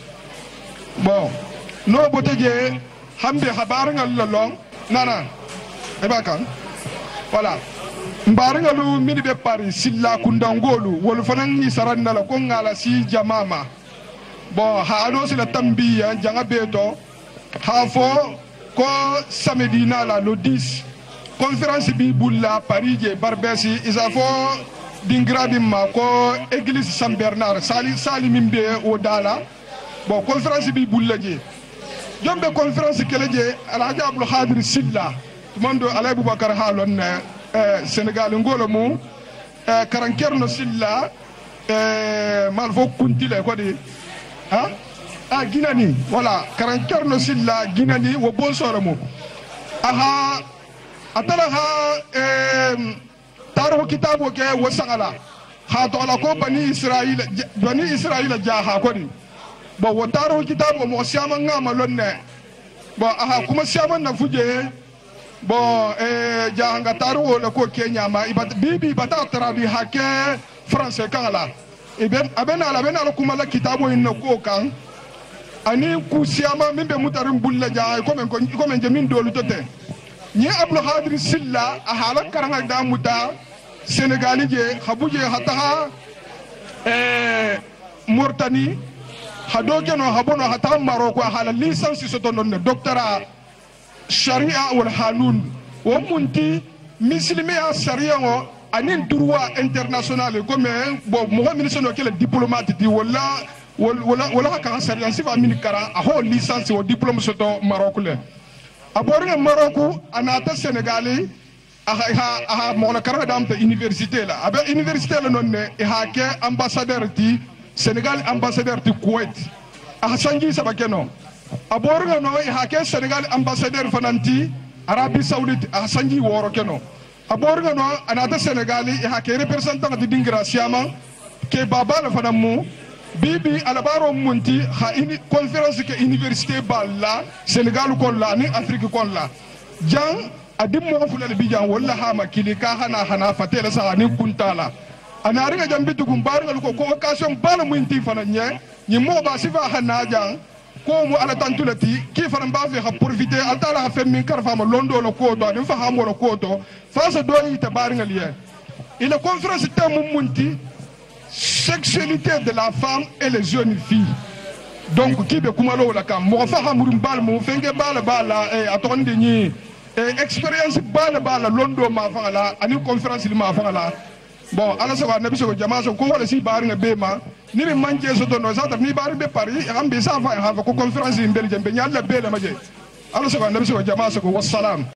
bon no boteje hambe habar ngal lolong nana e bakan voilà mbar ngalu min be Paris silla kundangolu wol fana ni saranna la ko ngala si jamama bon ha no sila tambiya janga beto ha fo ko samedi na la le dix conférence bi bulla Paris je barbesi isafo dingradi ma ko église Saint Bernard sali sali mimbe o dala bon conférence bi bulla je jombe conférence kele je alhaji Abdul Khadir Silla mando alay Boubacar halon euh Sénégal ngolo mu euh karankerno Silla euh malfo kuntile ko di ha ah Guinani voilà karankerno Silla Guinani wo bonsoro mo aha atala ha eh taro kitabo ke wo sangala ha to ala ko bani Israël bani Israël jaha ko di bo wo taro kitabo mo siama ngama lonne bo aha kuma siama na fuje bo eh janga taro wala ko Kenya ma ibat bibi bata trabi hake français kala ibe abena ala bena kuma la kitabo inna ko kan ani kusiama mimbe mutarim bulla jaay ko men ko ko men jamin dolu tote ni Abdul Khadir Silla ahala karanga da muta Sénégali je habuje hataha eh Mauritanie hado keno habono hataha Maroc ahala licence soto non doctorat sharia wal hanun wo munti muslimia sharia ngo anin droit international comme bo mo ministre no kele diplomate di wala wala wala ka sharia sifa min kara a ho licence o diplôme soto Maroc le abori Maroc anata Sénégali aha aha mo la kara dam te université la abe université la non ne ha ke ambassadeur ti Sénégal ambassadeur ti Kuwait aha sangi sabakeno abori no ha ke Sénégal ambassadeur fananti Arabie Saoudite aha sangi woro keno abori no anata Sénégali ha ke représentant ti dingra siama ke baba la fanamu bibi alabaro munti ha ini conférence ke université balla Sénégal kon la ni Afrique kon la jang adim mo fulal bi jang walla ha makili ka hana hana fatela sa ni kuntala anari ga jambi tugum bar ngal ko ko occasion bala munti fana nye ni mo ba sifa hana jang ko mu ala tantulati ki fana ba fi ha profiter altala ha femmi karfa ma londo lo ko do ni fa ha mo lo ko to fa sa do ni tabar ngal ye ila conférence tamu munti sexualité de la femme et les jeunes filles. Donc, qui be kumalo la kam mo fa hamurum bal mo fenge bala bala e atonde ni expérience bala bala londo ma fa la ani conférence li ma fa la bon ala sa wa nabi so jama so ko wala si bar nga be ma ni mi manje so dono sa ni bar be Paris am be sa fa ha ko conférence ni mbel jembe nyalla be la ma je ala sa wa nabi so jama so ko wassalam